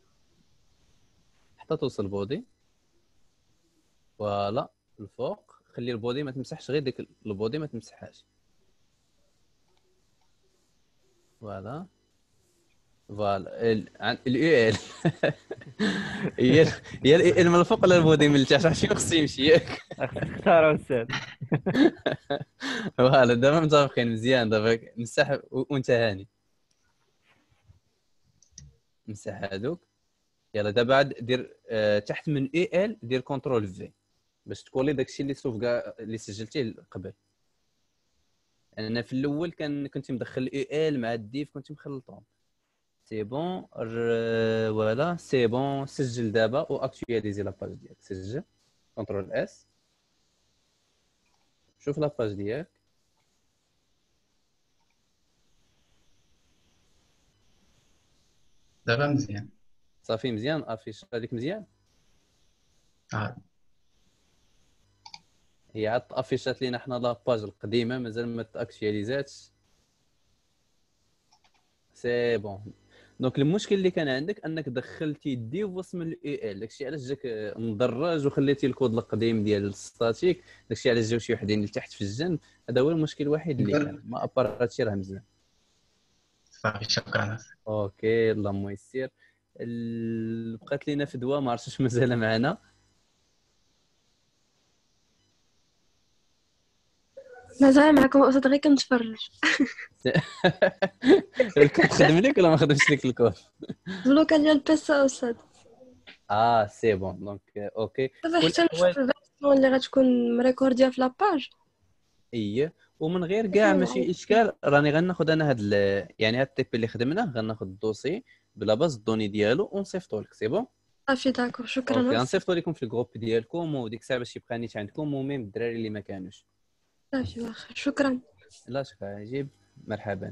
حتى توصل البودي فوالا الفوق. خلي البودي ما تمسحش، غير ديك البودي ما تمسحهاش فوالا فوالا. اليو ال هي اليو ال من الفوق ولا البودي من التحت؟ شنو خصو يمشي ياك؟ خصك تختار استاذ. فوالا دابا متفقين مزيان. دابا مسح وانت هاني، مسح هادوك. يلا دابا عاد دير تحت من اي ال دير كنترول في باش تكولي داكشي اللي سوف كاع اللي سجلتيه قبل. انا في الاول كنت مدخل اي ال مع الديف كنت مخلطهم. سي بون فوالا سي بون. سجل دابا واكتواليزي لاباج ديالك، سجل كنترول اس، شوف لاباج ديالك دابا مزيان. صافي مزيان. افيش هذيك مزيان. هي عاد افيشات لينا حنا لاباج القديمه مازال ما تاكتواليزاتش. سي بون. دونك المشكل اللي كان عندك انك دخلتي دي وسط من الاي ال، داكشي علاش جاك مدرج وخليتي الكود القديم ديال الستاتيك، داكشي علاش جاو شي وحدين لتحت في الجنب. هذا هو المشكل الوحيد اللي كان، ما ابار هادشي راه مزيان. صافي شكرا. اوكي اللهم يسير. بقات لينا فدوى ما عرفتش واش مازال معنا. مازال معكم أستاذ، غير كنتفرج. الكود خدم لك ولا ما خدمش لك الكود؟ البلوكا ديال البيسا أستاذ. سي بون. دونك اوكي. دابا حتى نشوف الفيرسيون اللي غتكون مريكورديه في لاباج. ايه ومن غير كاع ماشي اشكال، راني غناخذ انا هاد يعني هاد التيب اللي خدمناه، غناخذ الدوسي بلا باز الدوني ديالو ونصيفطو لك. سي بون صافي داكور، شكرا. اوكي غنصيفطو لكم في الجروب ديالكم، وديك الساعه باش يبقى نيت عندكم وميم الدراري اللي ما كانوش. صافي واخا، شكرا. لا شكرا عجيب، مرحبا.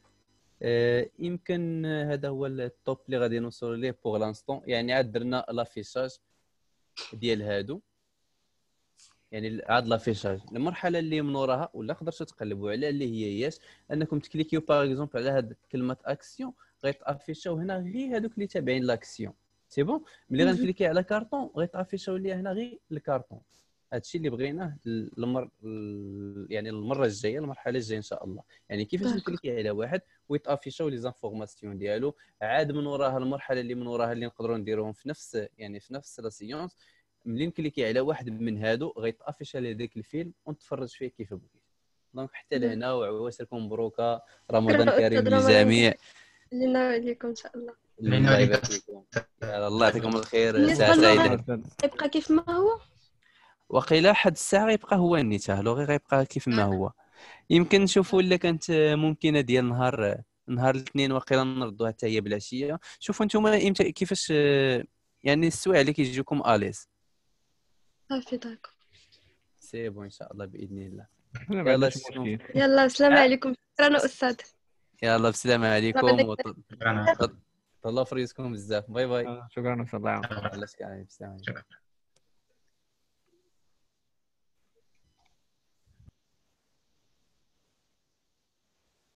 يمكن هذا هو التوب اللي غادي نوصلوا ليه بوغ لانستون. يعني عاد درنا لافيشاج ديال هادو، يعني عاد لافيشاج. المرحله اللي من وراها ولا تقدروا تقلبوا على اللي هي ياس انكم تكليكيو باغ اكزومبل على هاد كلمه اكسيون، غيتافيشاو هنا غير هادوك اللي تابعين لاكسيون. سي بون. ملي غنكليكي على كارطون غيتافيشاو ليا هنا غير الكارطون. هادشي اللي بغيناه يعني المره الجايه، المرحله الجايه ان شاء الله. يعني كيفاش نكليكي على واحد ويتافيشاو لي زانفورماسيون ديالو. عاد من وراها المرحله اللي من وراها اللي نقدروا نديروهم في نفس لا سيونس. ملي نكليكي على واحد من هادو غيتافيش على داك الفيلم ونتفرج فيه كيف بغيت. دونك حتى لهنا وعواشركم مبروكه، رمضان كريم للجميع. لينا عليكم ان شاء الله. الله يبارك فيكم. الله يعطيكم الخير. ساعه سعيده. يبقى كيف ما هو وقيلا حد الساعه غيبقى هو النيته لوغي غيبقى كيف ما هو. يمكن نشوفوا الا كانت ممكنه ديال نهار الاثنين وقيلا نردوها حتى هي بالعشيه. شوفوا نتوما امتى كيفاش يعني السوايع اللي كيجيوكم اليز. صافي داكور. سي بون ان شاء الله باذن الله. يلا يلا السلام عليكم. شكرا استاذ. يلا بسلامة عليكم. تهلاو في ريسكم بزاف. باي باي. شكرا. الله يسلمك.